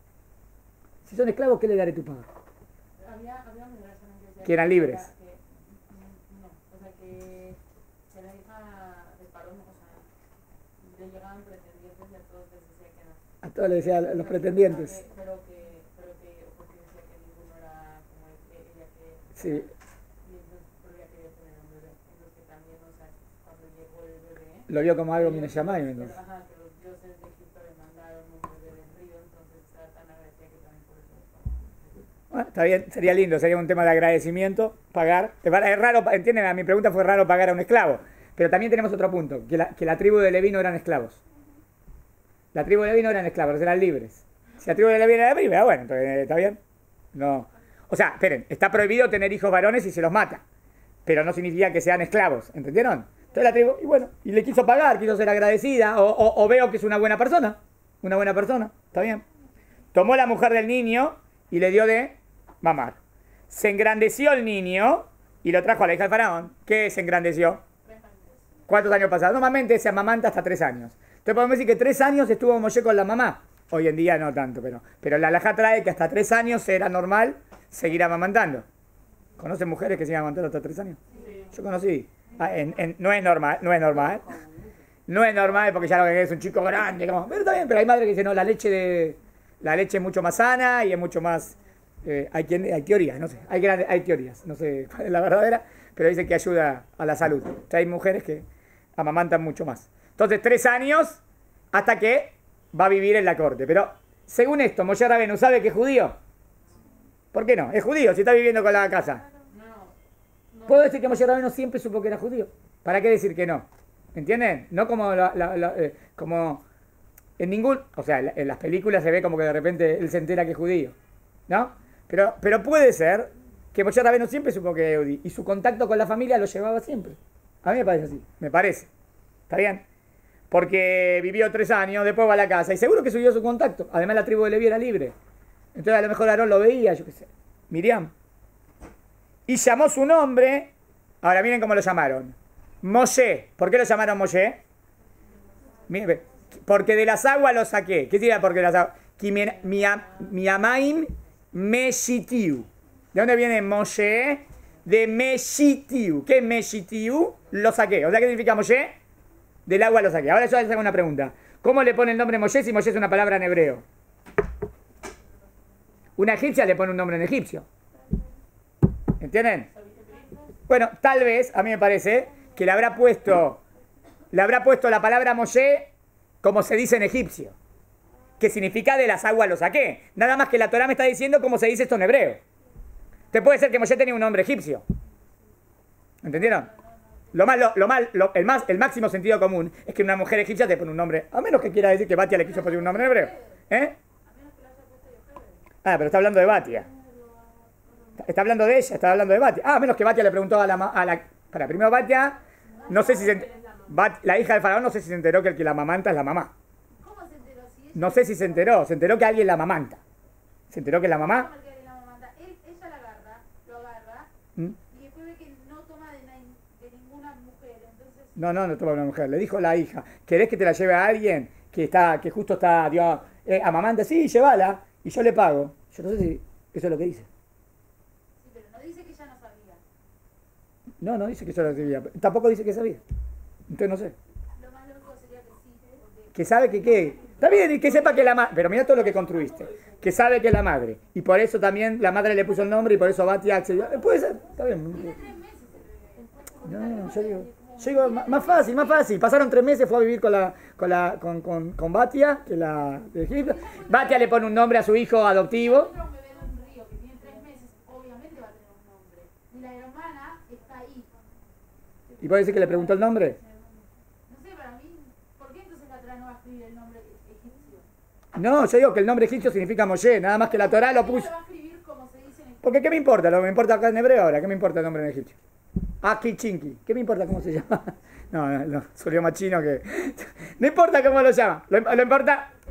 [SPEAKER 1] ¿qué le daré tu paga?
[SPEAKER 2] Había una relación que decía
[SPEAKER 1] Que eran libres.
[SPEAKER 2] no, o sea, que la hija de Parón, o sea, le llegaban pretendientes y a todos les decía que no.
[SPEAKER 1] A todos le decía a los pretendientes.
[SPEAKER 2] Pero que porque decía que ninguno era como ella que...
[SPEAKER 1] Sí.
[SPEAKER 2] Y entonces, pero ella quería tener un bebé. Entonces que también, o sea, cuando llegó el bebé...
[SPEAKER 1] Lo vio como algo Minashamayim, entonces.
[SPEAKER 2] Ajá, que los dioses de Egipto le mandaron un bebé del río, entonces estaba tan agradecida que también por eso...
[SPEAKER 1] Bueno, está bien, sería lindo, sería un tema de agradecimiento, pagar. Es raro, entienden, a mi pregunta fue raro pagar a un esclavo. Pero también tenemos otro punto, que la tribu de Leví no eran esclavos. La tribu de Leví no eran esclavos, eran libres. Si la tribu de Leví era libre, bueno, entonces, ¿está bien? No. O sea, esperen, está prohibido tener hijos varones y se los mata. Pero no significa que sean esclavos, ¿entendieron? Entonces la tribu, y bueno, y le quiso pagar, quiso ser agradecida, o veo que es una buena persona, ¿está bien? Tomó la mujer del niño y le dio de mamar. Se engrandeció el niño y lo trajo a la hija del faraón. ¿Qué se engrandeció? ¿Cuántos años pasaron? Normalmente se amamanta hasta 3 años. Entonces podemos decir que 3 años estuvo Moshe con la mamá. Hoy en día no tanto, pero la halajá trae que hasta 3 años era normal seguir amamantando. ¿Conocen mujeres que siguen amamantando hasta 3 años? Yo conocí. No es normal. No es normal porque ya lo que es un chico grande. Pero está bien, pero hay madres que dicen, no, la leche es mucho más sana y es mucho más... hay teorías, no sé. Hay teorías, no sé cuál es la verdadera, pero dicen que ayuda a la salud. O sea, hay mujeres que amamantan mucho más. Entonces, 3 años hasta que va a vivir en la corte. Pero, según esto, Moshe Rabenu sabe que es judío. ¿Por qué no? Es judío, si está viviendo con la casa. ¿Puedo decir que Moshe Rabenu siempre supo que era judío? ¿Para qué decir que no? ¿Entienden? No como como en ningún... O sea, en las películas se ve como que de repente él se entera que es judío. ¿No? Pero puede ser que Moshe Rabenu siempre supo que era judío. Y su contacto con la familia lo llevaba siempre. A mí me parece así. Me parece. ¿Está bien? Porque vivió 3 años, después va a la casa. Y seguro que subió su contacto. Además la tribu de Leví era libre. Entonces a lo mejor Aarón lo veía, yo qué sé. Miriam. Y llamó su nombre. Ahora miren cómo lo llamaron. Moshe. ¿Por qué lo llamaron Moshe? Miren, porque de las aguas lo saqué. ¿Qué significa porque de las aguas? Miamaim Meshitiu. ¿De dónde viene Moshe? De Meshitiu. ¿Qué es Meshitiu? Lo saqué. O sea, ¿qué significa Moshe? Del agua lo saqué. Ahora yo les hago una pregunta. ¿Cómo le pone el nombre Moshe si Moshe es una palabra en hebreo? Una egipcia le pone un nombre en egipcio. ¿Entienden? Bueno, tal vez, a mí me parece, que le habrá puesto la palabra Moshe como se dice en egipcio. Que significa de las aguas lo saqué. Nada más que la Torah me está diciendo cómo se dice esto en hebreo. Te puede ser que Moshe tenía un nombre egipcio. ¿Entendieron? El máximo sentido común es que una mujer egipcia te pone un nombre, a menos que quiera decir que Batia le quiso poner un nombre en hebreo. Ah, pero está hablando de Batia. Está hablando de ella, está hablando de Batia. Ah, a menos que Batia le preguntó para primero Batia, no sé si la hija del faraón, no sé si se enteró que el que la amamanta es la mamá.
[SPEAKER 4] ¿Cómo se enteró?
[SPEAKER 1] No sé si se enteró que alguien la amamanta. ¿Se enteró que es la mamá?
[SPEAKER 4] Ella lo agarra, y después ve que no toma de ninguna mujer, entonces...
[SPEAKER 1] No toma una mujer. Le dijo la hija, ¿querés que te la lleve a alguien que justo está, amamanta? Sí, llévala, y yo le pago. Yo no sé si eso es lo que dice.
[SPEAKER 4] Sí, pero no dice que ella no sabía.
[SPEAKER 1] No dice que yo lo sabía. Tampoco dice que sabía. Entonces no sé.
[SPEAKER 4] Lo más lógico sería que sí, porque...
[SPEAKER 1] Que sabe que qué. Está bien, y que sepa que la madre. Pero mira todo lo que construiste. Que sabe que es la madre. Y por eso también la madre le puso el nombre y por eso Batia accedió. Puede ser, está bien.
[SPEAKER 4] Tiene 3 meses el bebé.
[SPEAKER 1] No, yo digo más fácil. Pasaron 3 meses, fue a vivir con Batia, que la de Egipto. Batia le pone un nombre a su hijo adoptivo.
[SPEAKER 4] Un bebé de un río que tiene 3 meses, obviamente va a tener un nombre. Y la hermana está ahí.
[SPEAKER 1] ¿Y puede decir que le preguntó el nombre?
[SPEAKER 4] No sé, para mí, ¿por qué entonces la Torah no va a escribir el nombre egipcio?
[SPEAKER 1] No, yo digo que el nombre egipcio significa Moshe, nada más que la Torah lo
[SPEAKER 4] ¿Por qué
[SPEAKER 1] puso.
[SPEAKER 4] no lo va a escribir como se dice en egipcio?
[SPEAKER 1] Porque ¿qué me importa? Lo que me importa acá en hebreo ahora, ¿qué me importa el nombre en egipcio? Aki Chinki, ¿qué me importa cómo se llama? No, salió más chino que... No importa cómo lo llama, lo importa...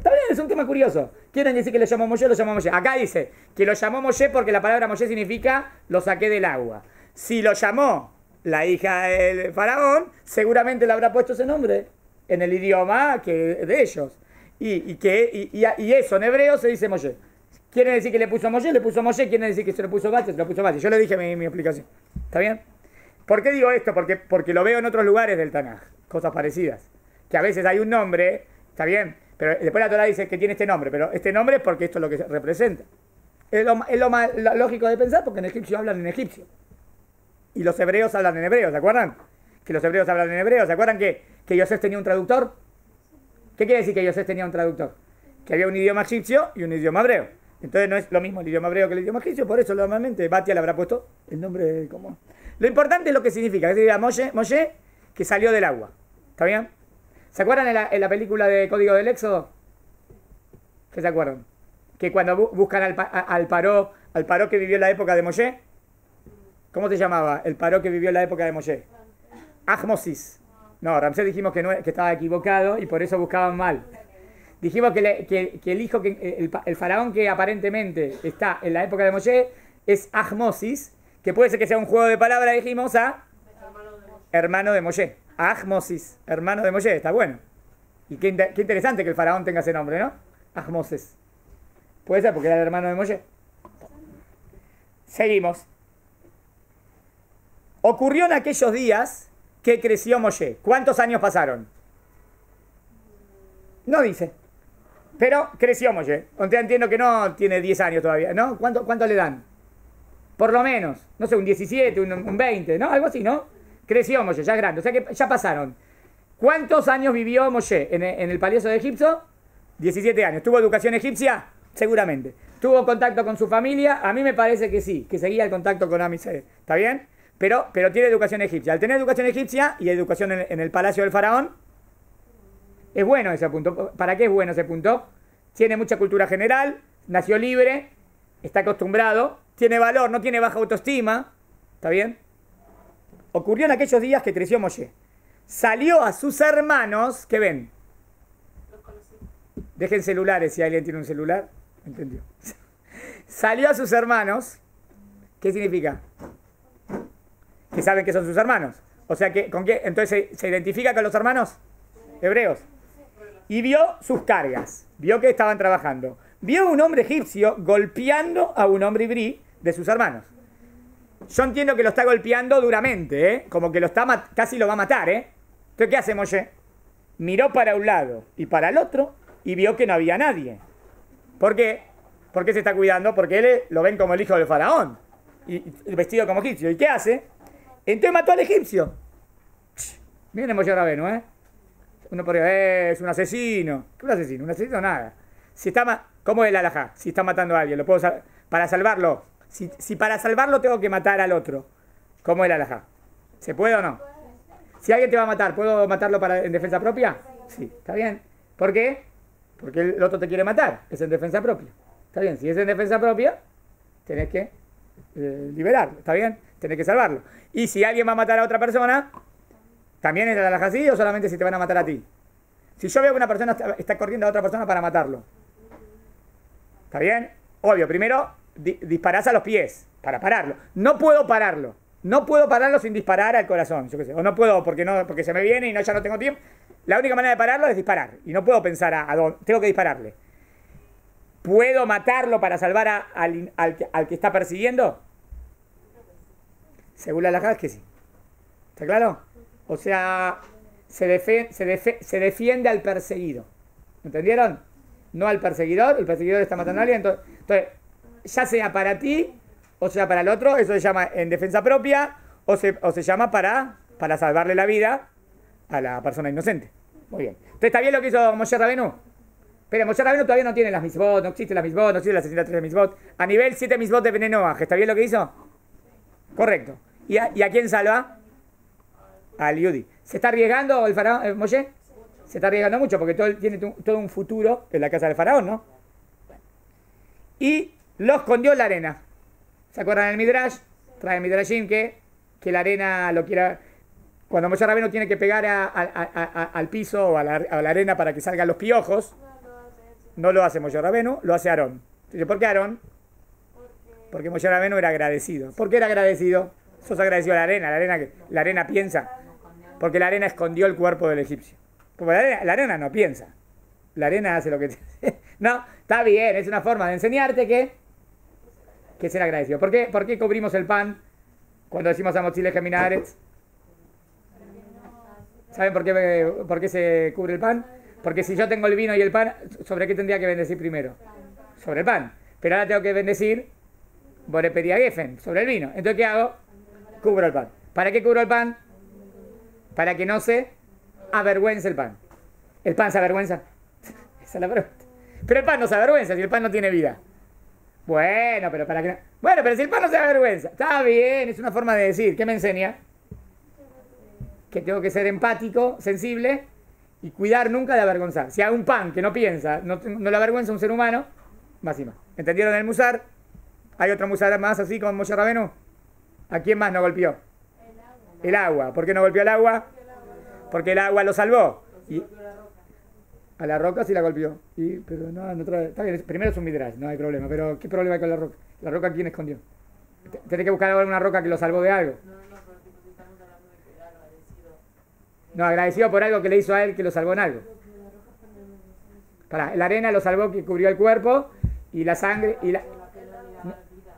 [SPEAKER 1] Está bien, es un tema curioso. Quieren decir que lo llamó Moshe, lo llamó Moshe. Acá dice que lo llamó Moshe porque la palabra Moshe significa lo saqué del agua. Si lo llamó la hija del faraón, seguramente le habrá puesto ese nombre en el idioma de ellos. Y eso en hebreo se dice Moshe. ¿Quieren decir que le puso Moshe? Le puso Moshe. ¿Quieren decir que se le puso Bache? Se lo puso Bache. Yo le dije mi explicación. ¿Está bien? ¿Por qué digo esto? Porque lo veo en otros lugares del Tanaj. Cosas parecidas. Que a veces hay un nombre, ¿está bien? Pero después la Torah dice que tiene este nombre. Pero este nombre es porque esto es lo que representa. Es lo más lógico de pensar porque en egipcio hablan en egipcio. Y los hebreos hablan en hebreo, ¿se acuerdan? Que los hebreos hablan en hebreo. ¿Se acuerdan que Yosef tenía un traductor? ¿Qué quiere decir que Yosef tenía un traductor? Que había un idioma egipcio y un idioma hebreo. Entonces no es lo mismo el idioma hebreo que el idioma egipcio, por eso normalmente Batia le habrá puesto el nombre común. Lo importante es lo que significa, que significa Moshe que salió del agua. ¿Está bien? ¿Se acuerdan en la película de Código del Éxodo? ¿Qué se acuerdan? Que cuando buscan al Paró que vivió en la época de Moshe, ¿cómo se llamaba? El Paró que vivió en la época de Moshe. Ahmosis. No, Ramsés dijimos que estaba equivocado y por eso buscaban mal. Dijimos que el hijo, el faraón que aparentemente está en la época de Moshe es Ahmosis, que puede ser que sea un juego de palabras, dijimos, a hermano de Moshe. Ahmosis, hermano de Moshe, está bueno. Y qué interesante que el faraón tenga ese nombre, ¿no? Ahmoses. Puede ser porque era el hermano de Moshe. Seguimos. Ocurrió en aquellos días que creció Moshe. ¿Cuántos años pasaron? No dice. Pero creció Moshe. Entiendo que no tiene 10 años todavía, ¿no? ¿Cuánto le dan? Por lo menos. No sé, un 17, un 20, ¿no? Algo así, ¿no? Creció Moshe, ya es grande. O sea que ya pasaron. ¿Cuántos años vivió Moshe en el palacio de Egipto? 17 años. ¿Tuvo educación egipcia? Seguramente. ¿Tuvo contacto con su familia? A mí me parece que sí, que seguía el contacto con Amisrael. ¿Está bien? Pero tiene educación egipcia. Al tener educación egipcia y educación en el palacio del faraón, es bueno ese punto. ¿Para qué es bueno ese punto? Tiene mucha cultura general, nació libre, está acostumbrado, tiene valor, no tiene baja autoestima. ¿Está bien? Ocurrió en aquellos días que creció Moshe. Salió a sus hermanos, ¿qué ven? Dejen celulares si alguien tiene un celular. ¿Entendió? Salió a sus hermanos. ¿Qué significa? Que saben que son sus hermanos. O sea que, ¿con qué? Entonces se identifica con los hermanos hebreos. Y vio sus cargas. Vio que estaban trabajando. Vio un hombre egipcio golpeando a un hombre ibrí de sus hermanos. Yo entiendo que lo está golpeando duramente, ¿eh? Como que casi lo va a matar, ¿eh? Entonces, ¿qué hace Moshe? Miró para un lado y para el otro y vio que no había nadie. ¿Por qué? ¿Por qué se está cuidando? Porque él lo ven como el hijo del faraón. Y vestido como egipcio. ¿Y qué hace? Entonces mató al egipcio. Miren Moshe Rabenu, ¿eh? Uno podría, es un asesino. ¿Qué un asesino? Un asesino nada. Si está ¿cómo es el alajá? Si está matando a alguien, ¿lo puedo para salvarlo? Si para salvarlo tengo que matar al otro, ¿cómo es el alajá? ¿Se puede o no? Si alguien te va a matar, ¿puedo matarlo en defensa propia? Sí, está bien. ¿Por qué? Porque el otro te quiere matar. Es en defensa propia. Está bien, si es en defensa propia, tenés que liberarlo. ¿Está bien? Tenés que salvarlo. Y si alguien va a matar a otra persona, ¿también es el alajá así o solamente si te van a matar a ti? Si yo veo que una persona está corriendo a otra persona para matarlo, ¿está bien? Obvio, primero disparás a los pies para pararlo. No puedo pararlo. No puedo pararlo sin disparar al corazón, yo qué sé. O no puedo porque se me viene y ya no tengo tiempo. La única manera de pararlo es disparar. Y no puedo pensar a dónde. Tengo que dispararle. ¿Puedo matarlo para salvar al que está persiguiendo? Según la halajá es que sí. ¿Está claro? O sea, se defiende al perseguido. ¿Entendieron? No al perseguidor. El perseguidor está matando a alguien. Entonces, ya sea para ti o sea para el otro, eso se llama en defensa propia o se llama para salvarle la vida a la persona inocente. Muy bien. Entonces, ¿está bien lo que hizo Moshe Rabenu? Pero Moshe Rabenu todavía no tiene las mitzvot, no existe las mitzvot, no existe las 63 mitzvot. A nivel 7 mitzvot de Bnei Noach, ¿está bien lo que hizo? Correcto. ¿Y a quién salva? Al Yudi. ¿Se está arriesgando el faraón, Moshe? Se está arriesgando mucho porque tiene todo un futuro en la casa del faraón, ¿no? Y lo escondió en la arena. ¿Se acuerdan del Midrash? Trae el Midrashim que la arena lo quiera. Cuando Moshe Rabenu tiene que pegar al piso o a la arena para que salgan los piojos, No lo hace Moshe Rabenu, lo hace Aarón. Entonces, ¿por qué Aarón? Porque Moshe Rabenu era agradecido. ¿Por qué era agradecido? Sos agradecido a la arena piensa. Porque la arena escondió el cuerpo del egipcio. Porque la arena no piensa. La arena hace lo que... No, está bien, es una forma de enseñarte que ser agradecido. ¿Por qué cubrimos el pan cuando decimos Amotzile Geminares? ¿Saben por qué se cubre el pan? Porque si yo tengo el vino y el pan, ¿sobre qué tendría que bendecir primero? Sobre el pan. Pero ahora tengo que bendecir Borepedia Geffen, sobre el vino. Entonces, ¿qué hago? Cubro el pan. ¿Para qué cubro el pan? Para que no se avergüence el pan. ¿El pan se avergüenza? Esa es la pregunta. Pero el pan no se avergüenza si el pan no tiene vida. Bueno, pero para que no... Bueno, pero si el pan no se avergüenza. Está bien, es una forma de decir. ¿Qué me enseña? Que tengo que ser empático, sensible y cuidar nunca de avergonzar. Si hay un pan que no piensa, no le avergüenza a un ser humano, más y más. ¿Entendieron el musar? ¿Hay otro musar más así como Moshe Rabenu? ¿A quién más no golpeó? El agua. ¿Por qué no golpeó el agua? Porque el agua lo salvó. Y a la roca sí la golpeó. Pero no trae. Está bien, primero es un midrash, no hay problema. Pero ¿qué problema hay con la roca? ¿La roca quién escondió? Tenés que buscar alguna roca que lo salvó de algo. No, agradecido por algo que le hizo a él que lo salvó en algo. La arena lo salvó, que cubrió el cuerpo y la sangre y la... No.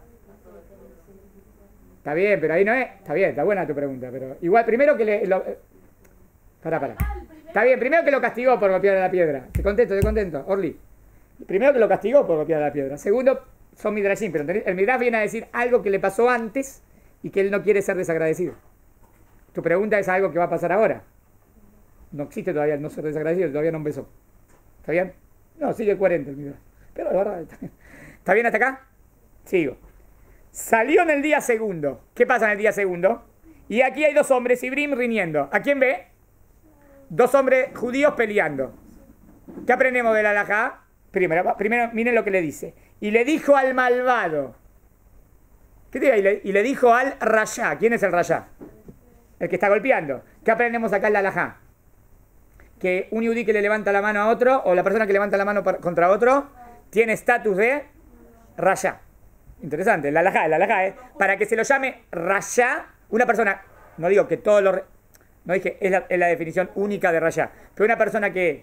[SPEAKER 1] Está bien, pero ahí no es. Está bien, está buena tu pregunta, pero igual primero que le... Pará. Está bien, primero que lo castigó por golpear a la piedra. Te contento, Orly. Primero que lo castigó por golpear a la piedra. Segundo, son midrashim, pero el midrash viene a decir algo que le pasó antes y que él no quiere ser desagradecido. Tu pregunta es algo que va a pasar ahora. No existe todavía el no ser desagradecido, todavía no empezó. ¿Está bien? No, sigue 40 el midrash. Pero la verdad, ¿está bien hasta acá? Sigo. Salió en el día segundo. ¿Qué pasa en el día segundo? Y aquí hay dos hombres, Ibrim, riñendo. ¿A quién ve? Dos hombres judíos peleando. ¿Qué aprendemos de la halajá? Primero, miren lo que le dice. Y le dijo al malvado. ¿Qué diga? Y le dijo al rayá. ¿Quién es el rayá? El que está golpeando. ¿Qué aprendemos acá en la halajá? Que un yudí que le levanta la mano a otro, o la persona que levanta la mano contra otro, tiene estatus de rayá. Interesante, la halajá, para que se lo llame rayá, una persona, no digo que todos los... No dije, es la definición única de rayá, pero una persona que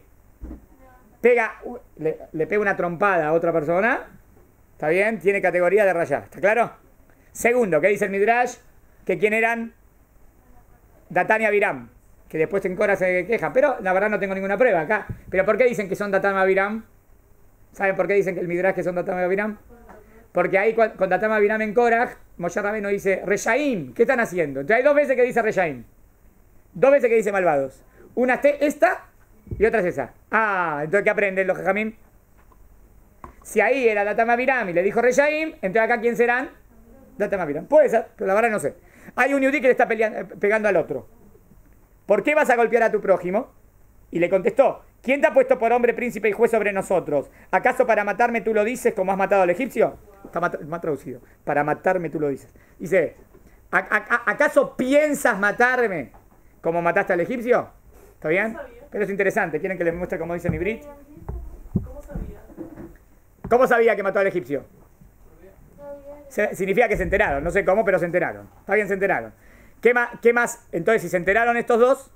[SPEAKER 1] le pega una trompada a otra persona, ¿está bien? Tiene categoría de rayá, ¿está claro? Segundo, ¿qué dice el Midrash? Que quién eran Datán y Abiram, que después en Cora se quejan, pero la verdad no tengo ninguna prueba acá. ¿Pero por qué dicen que son Datán y Abiram? ¿Saben por qué dicen que el Midrash que son Datán y Abiram? Porque ahí con Datán y Abiram en Korah, Moshe Rabenu dice Reshaim, ¿qué están haciendo? Entonces hay dos veces que dice Reshaim, dos veces que dice malvados. Una es esta y otra es esa. Entonces ¿qué aprenden los jajamim? Si ahí era Datán y Abiram y le dijo Reshaim, entonces acá ¿quién serán? Datán y Abiram. Puede ser, pero la verdad no sé. Hay un yudí que le está pegando al otro. ¿Por qué vas a golpear a tu prójimo? Y le contestó, ¿quién te ha puesto por hombre, príncipe y juez sobre nosotros? ¿Acaso para matarme tú lo dices como has matado al egipcio? Está mal traducido. Para matarme tú lo dices. Dice, ¿acaso piensas matarme como mataste al egipcio? ¿Está bien? Pero es interesante. ¿Quieren que les muestre cómo dice en Ibrit?
[SPEAKER 3] ¿Cómo sabía?
[SPEAKER 1] ¿Cómo sabía que mató al egipcio? Significa que se enteraron. No sé cómo, pero se enteraron. Está bien, se enteraron. ¿Qué más? Entonces, si se enteraron estos dos,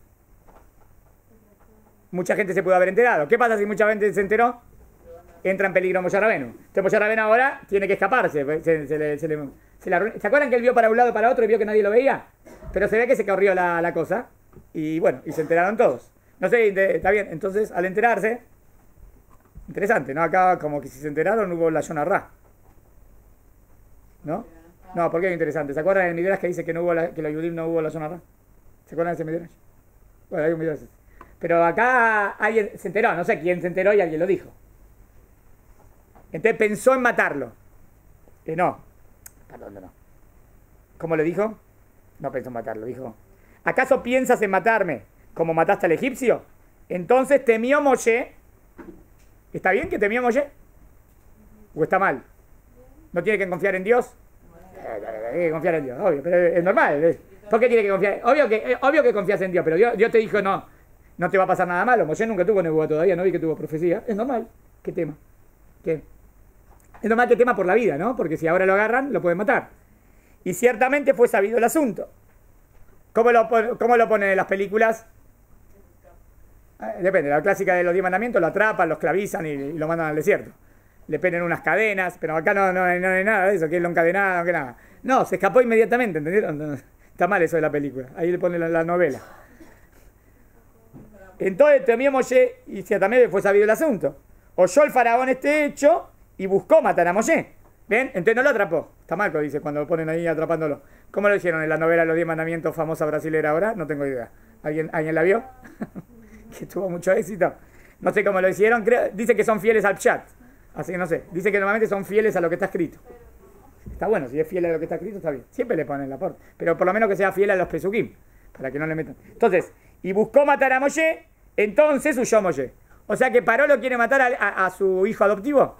[SPEAKER 1] mucha gente se pudo haber enterado. ¿Qué pasa si mucha gente se enteró? Entra en peligro Moshe Rabenu. Entonces Moshe Rabenu ahora tiene que escaparse. ¿Se acuerdan que él vio para un lado y para otro y vio que nadie lo veía? Pero se ve que se corrió la cosa. Y bueno, y se enteraron todos. No sé, está bien. Entonces, al enterarse, interesante, ¿no? Acá como que si se enteraron hubo la Yonah Ra. ¿No? No, ¿por qué es interesante? ¿Se acuerdan del Midrash que dice que, que los judíos no hubo la Yonah Ra? ¿Se acuerdan de ese Midrash? Bueno, hay un Midrash. Pero acá alguien se enteró, no sé quién se enteró y alguien lo dijo. Entonces pensó en matarlo. No. ¿Cómo lo dijo? No pensó en matarlo, dijo. ¿Acaso piensas en matarme como mataste al egipcio? Entonces temió Moshe. ¿Está bien que temió Moshe? ¿O está mal? ¿No tiene que confiar en Dios? Tiene que confiar en Dios, obvio, pero es normal. ¿Por qué tiene que confiar? Obvio que confías en Dios, pero Dios te dijo no te va a pasar nada malo. Moshe nunca tuvo nebuá todavía, no vi que tuvo profecía. Es normal. ¿Qué tema? ¿Qué? Es normal que tema por la vida, ¿no? Porque si ahora lo agarran, lo pueden matar. Y ciertamente fue sabido el asunto. ¿Cómo lo ponen en las películas? Depende, la clásica de los 10 mandamientos, lo atrapan, lo esclavizan y lo mandan al desierto. Le ponen unas cadenas, pero acá no hay nada de eso, que es lo encadenado, que nada. No, se escapó inmediatamente, ¿entendieron? No, está mal eso de la película, ahí le ponen la novela. Entonces temió Moshe y también fue sabido el asunto. Oyó el faraón este hecho y buscó matar a Moshe. ¿Ven? Entonces no lo atrapó. Está mal, dice, cuando lo ponen ahí atrapándolo. ¿Cómo lo hicieron en la novela Los 10 Mandamientos, famosa brasilera ahora? No tengo idea. ¿Alguien la vio? Que tuvo mucho éxito. No sé cómo lo hicieron. Dice que son fieles al chat. Así que no sé. Dice que normalmente son fieles a lo que está escrito. Está bueno, si es fiel a lo que está escrito, está bien. Siempre le ponen la aporte. Pero por lo menos que sea fiel a los pesukim. Para que no le metan. Entonces, y buscó matar a Moshe. Entonces huyó Moshe. O sea que Paró lo quiere matar a su hijo adoptivo.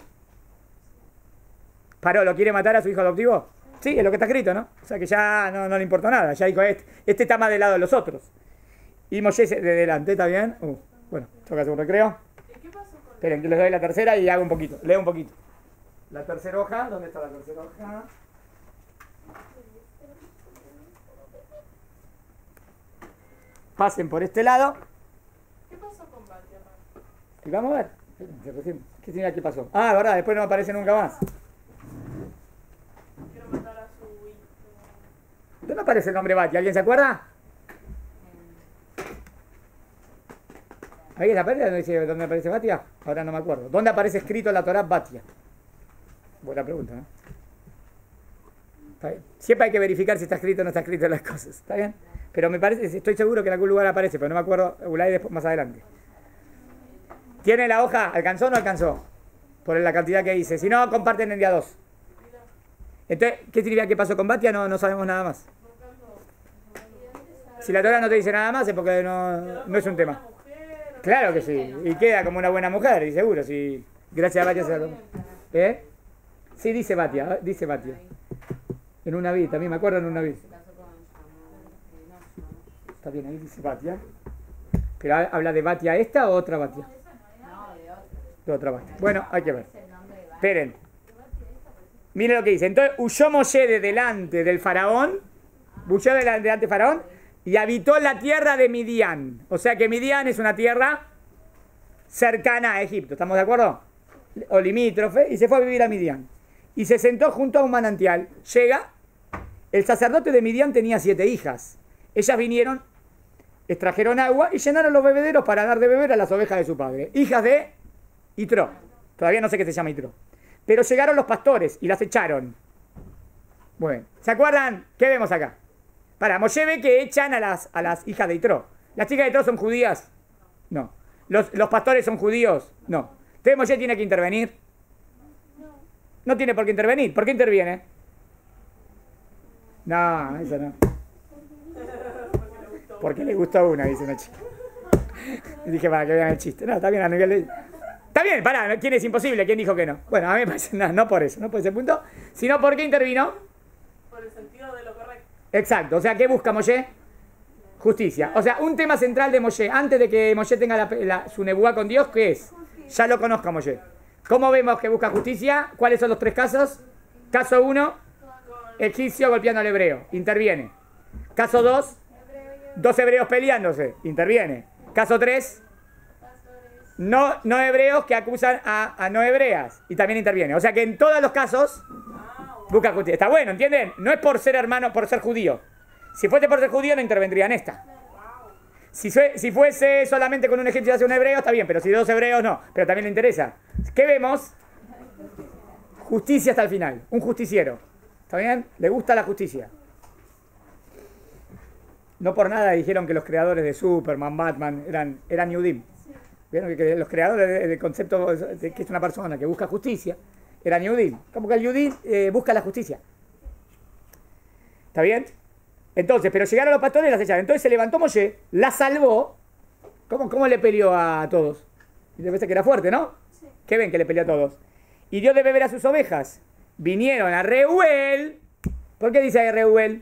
[SPEAKER 1] ¿Paró lo quiere matar a su hijo adoptivo? Sí, es lo que está escrito, ¿no? O sea que ya no le importó nada. Ya dijo, este está más del lado de los otros. Y Moshe de delante, ¿está bien? Bueno, toca hacer un recreo.
[SPEAKER 3] ¿Qué pasó con
[SPEAKER 1] Esperen, que les doy la tercera y hago un poquito. Leo un poquito. La tercera hoja, ¿dónde está la tercera hoja? Pasen por este lado.
[SPEAKER 3] ¿Qué pasó con Batia?
[SPEAKER 1] Y vamos a ver. ¿Qué significa que pasó? Ah, verdad, después no aparece nunca más.
[SPEAKER 3] Quiero matar a su hijo.
[SPEAKER 1] ¿Dónde aparece el nombre Batia? ¿Alguien se acuerda? ¿Alguien se acuerda dónde aparece Batia? Ahora no me acuerdo. ¿Dónde aparece escrito en la Torá Batia? Buena pregunta, ¿no? ¿Está bien? Siempre hay que verificar si está escrito o no está escrito en las cosas. ¿Está bien? Pero me parece, estoy seguro que en algún lugar aparece, pero no me acuerdo. Ulay después, más adelante. ¿Tiene la hoja? ¿Alcanzó o no alcanzó? Por la cantidad que dice. Si no, comparten el día 2. Entonces, ¿qué significa que pasó con Batia? No sabemos nada más. Si la Torá no te dice nada más es porque no es un tema. Claro que sí. Y queda como una buena mujer, y seguro. Si gracias a Batia se la... ¿Eh? Sí, dice Batia. Dice Batia. En una vida, también me acuerdo en una vida. Está bien, ahí dice Batia. ¿Pero habla de Batia esta o otra Batia? De otra Batia. Bueno, hay que ver. Esperen. Miren lo que dice. Entonces huyó Moshe de delante del faraón. Huyó de delante del faraón. Y habitó la tierra de Midian. O sea que Midian es una tierra cercana a Egipto. ¿Estamos de acuerdo? O limítrofe. Y se fue a vivir a Midian. Y se sentó junto a un manantial. Llega. El sacerdote de Midian tenía 7 hijas. Ellas vinieron, extrajeron agua y llenaron los bebederos para dar de beber a las ovejas de su padre. Hijas de Yitro. Todavía no sé qué se llama Yitro. Pero llegaron los pastores y las echaron. Bueno, ¿se acuerdan? ¿Qué vemos acá? Moshe ve que echan a las hijas de Yitro. ¿Las chicas de Yitro son judías? No. ¿Los pastores son judíos? No. Entonces Moshe tiene que intervenir. No tiene por qué intervenir. ¿Por qué interviene? No, eso no. Porque le gustó una, dice una chica. Y dije, para que vean el chiste. No, está bien, a nivel de... Está bien, pará, ¿quién es imposible? ¿Quién dijo que no? Bueno, a mí me parece, no por eso, no por ese punto, sino porque intervino.
[SPEAKER 3] Por el sentido de lo correcto.
[SPEAKER 1] Exacto, o sea, ¿qué busca Moshe? Justicia. O sea, un tema central de Moshe, antes de que Moshe tenga su nebuá con Dios, ¿qué es? Ya lo conozca Moshe. ¿Cómo vemos que busca justicia? ¿Cuáles son los 3 casos? Caso 1, egipcio golpeando al hebreo, interviene. Caso 2, 2 hebreos peleándose, interviene. Caso 3, no hebreos que acusan a no hebreas, y también interviene. O sea que en todos los casos busca justicia. Está bueno, ¿entienden? No es por ser hermano, por ser judío. Si fuese por ser judío no intervendría en esta. Si fuese solamente con un egipcio hacia un hebreo, está bien, pero si 2 hebreos no. Pero también le interesa. ¿Qué vemos? Justicia hasta el final. Un justiciero. ¿Está bien? Le gusta la justicia. No por nada dijeron que los creadores de Superman, Batman, eran Yudim. Vieron que los creadores del concepto de que es una persona que busca justicia eran Yudim. Como que el Yudim busca la justicia. ¿Está bien? Entonces, pero llegaron los pastores y las echaron. Entonces se levantó Moshe, la salvó. ¿Cómo le peleó a todos? Y debe ser que era fuerte, ¿no? Sí. ¿Qué ven que le peleó a todos? Y dio de beber a sus ovejas. Vinieron a Reuel. ¿Por qué dice ahí Reuel?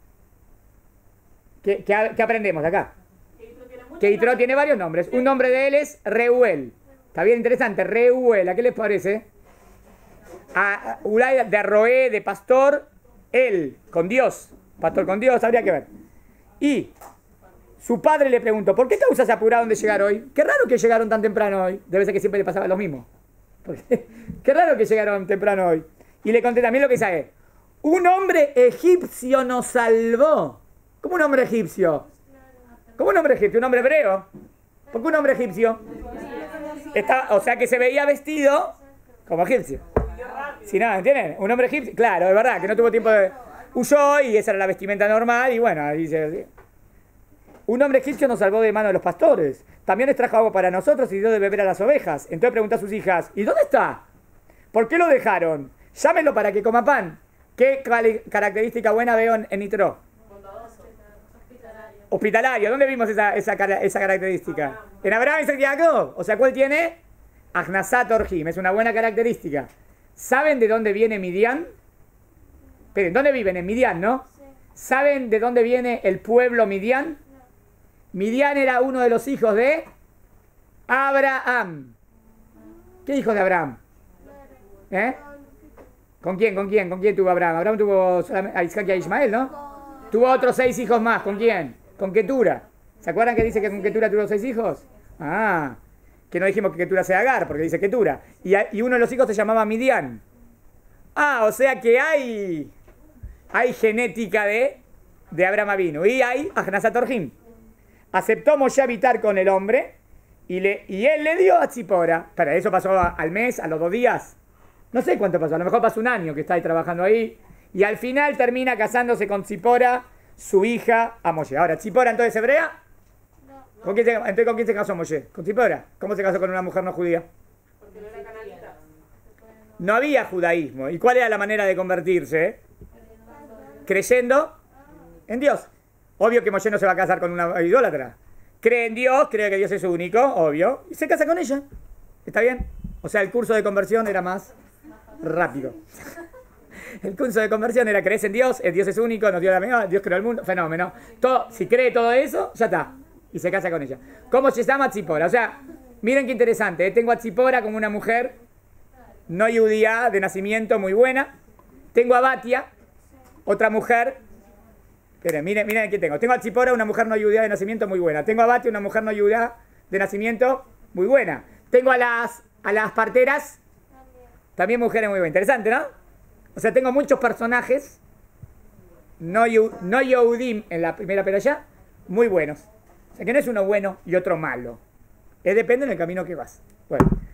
[SPEAKER 1] ¿Qué aprendemos acá? Que tiene varios nombres. Un nombre de él es Reuel. Está bien interesante. Reuel. ¿A qué les parece? a Ulay de roé, de pastor, él, con Dios. Pastor con Dios, habría que ver. Y su padre le preguntó, ¿por qué causa se apuraron de llegar hoy? Qué raro que llegaron tan temprano hoy. Debe ser que siempre le pasaba lo mismo. Qué raro que llegaron temprano hoy. Y le conté también lo que dice. Un hombre egipcio nos salvó. ¿Cómo un hombre egipcio? ¿Cómo un hombre egipcio? ¿Un hombre hebreo? ¿Por qué un hombre egipcio? O sea que se veía vestido como egipcio. Si no, ¿entienden? Un hombre egipcio. Claro, es verdad, que no tuvo tiempo de... Huyó y esa era la vestimenta normal y bueno, dice así. Un hombre egipcio nos salvó de mano de los pastores. También les trajo agua para nosotros y dio de beber a las ovejas. Entonces preguntó a sus hijas, ¿y dónde está? ¿Por qué lo dejaron? Llámenlo para que coma pan. ¿Qué característica buena veo en Nitro? Hospitalario. ¿Dónde vimos esa característica? En Abraham y Jacob. O sea, ¿cuál tiene? Agnasat Orjim. Es una buena característica. ¿Saben de dónde viene Midian? Esperen, ¿dónde viven? En Midian, ¿no? ¿Saben de dónde viene el pueblo Midian? Midian era uno de los hijos de Abraham. ¿Qué hijos de Abraham? ¿Eh? ¿Con quién? ¿Con quién? ¿Con quién tuvo Abraham? Abraham tuvo solamente a Isaac y a Ismael, ¿no? Tuvo otros 6 hijos más. ¿Con quién? Con Ketura. ¿Se acuerdan que dice que con Ketura tuvo 6 hijos? Ah, que no dijimos que Ketura sea Agar, porque dice Ketura. Y uno de los hijos se llamaba Midian. Ah, o sea que hay genética de Abraham Avinu. Y hay Agnasat Orjim. Aceptó Moshe habitar con el hombre y él le dio a Tzipora. Pero eso pasó al mes, a los 2 días. No sé cuánto pasó, a lo mejor pasó un año que está ahí trabajando ahí. Y al final termina casándose con Tzipora, su hija, a Moshe. Ahora, ¿Tzipora entonces es hebrea? No. ¿Con quién se casó Moshe? ¿Con Tzipora? ¿Cómo se casó con una mujer no judía?
[SPEAKER 3] Porque no era cananita.
[SPEAKER 1] No había judaísmo. ¿Y cuál era la manera de convertirse? Creyendo en Dios. Obvio que Moshe no se va a casar con una idólatra. Cree en Dios, cree que Dios es único, obvio. Y se casa con ella. ¿Está bien? O sea, el curso de conversión era más rápido. El curso de conversión era creer en Dios, el Dios es único, nos dio la mega, Dios creó el mundo, fenómeno. Si cree todo eso, ya está. Y se casa con ella. ¿Cómo se llama? Tzipora. O sea, miren qué interesante. Tengo a Tzipora como una mujer no judía de nacimiento muy buena. Tengo a Batia, otra mujer. Esperen, miren aquí tengo. Tengo a Tzipora, una mujer no judía de nacimiento muy buena. Tengo a Batia, una mujer no judía de nacimiento muy buena. Tengo a las parteras, también mujeres muy buenas. Interesante, ¿no? O sea, tengo muchos personajes no Yehudim en la primera perashá, muy buenos. O sea, que no es uno bueno y otro malo. Depende del camino que vas. Bueno.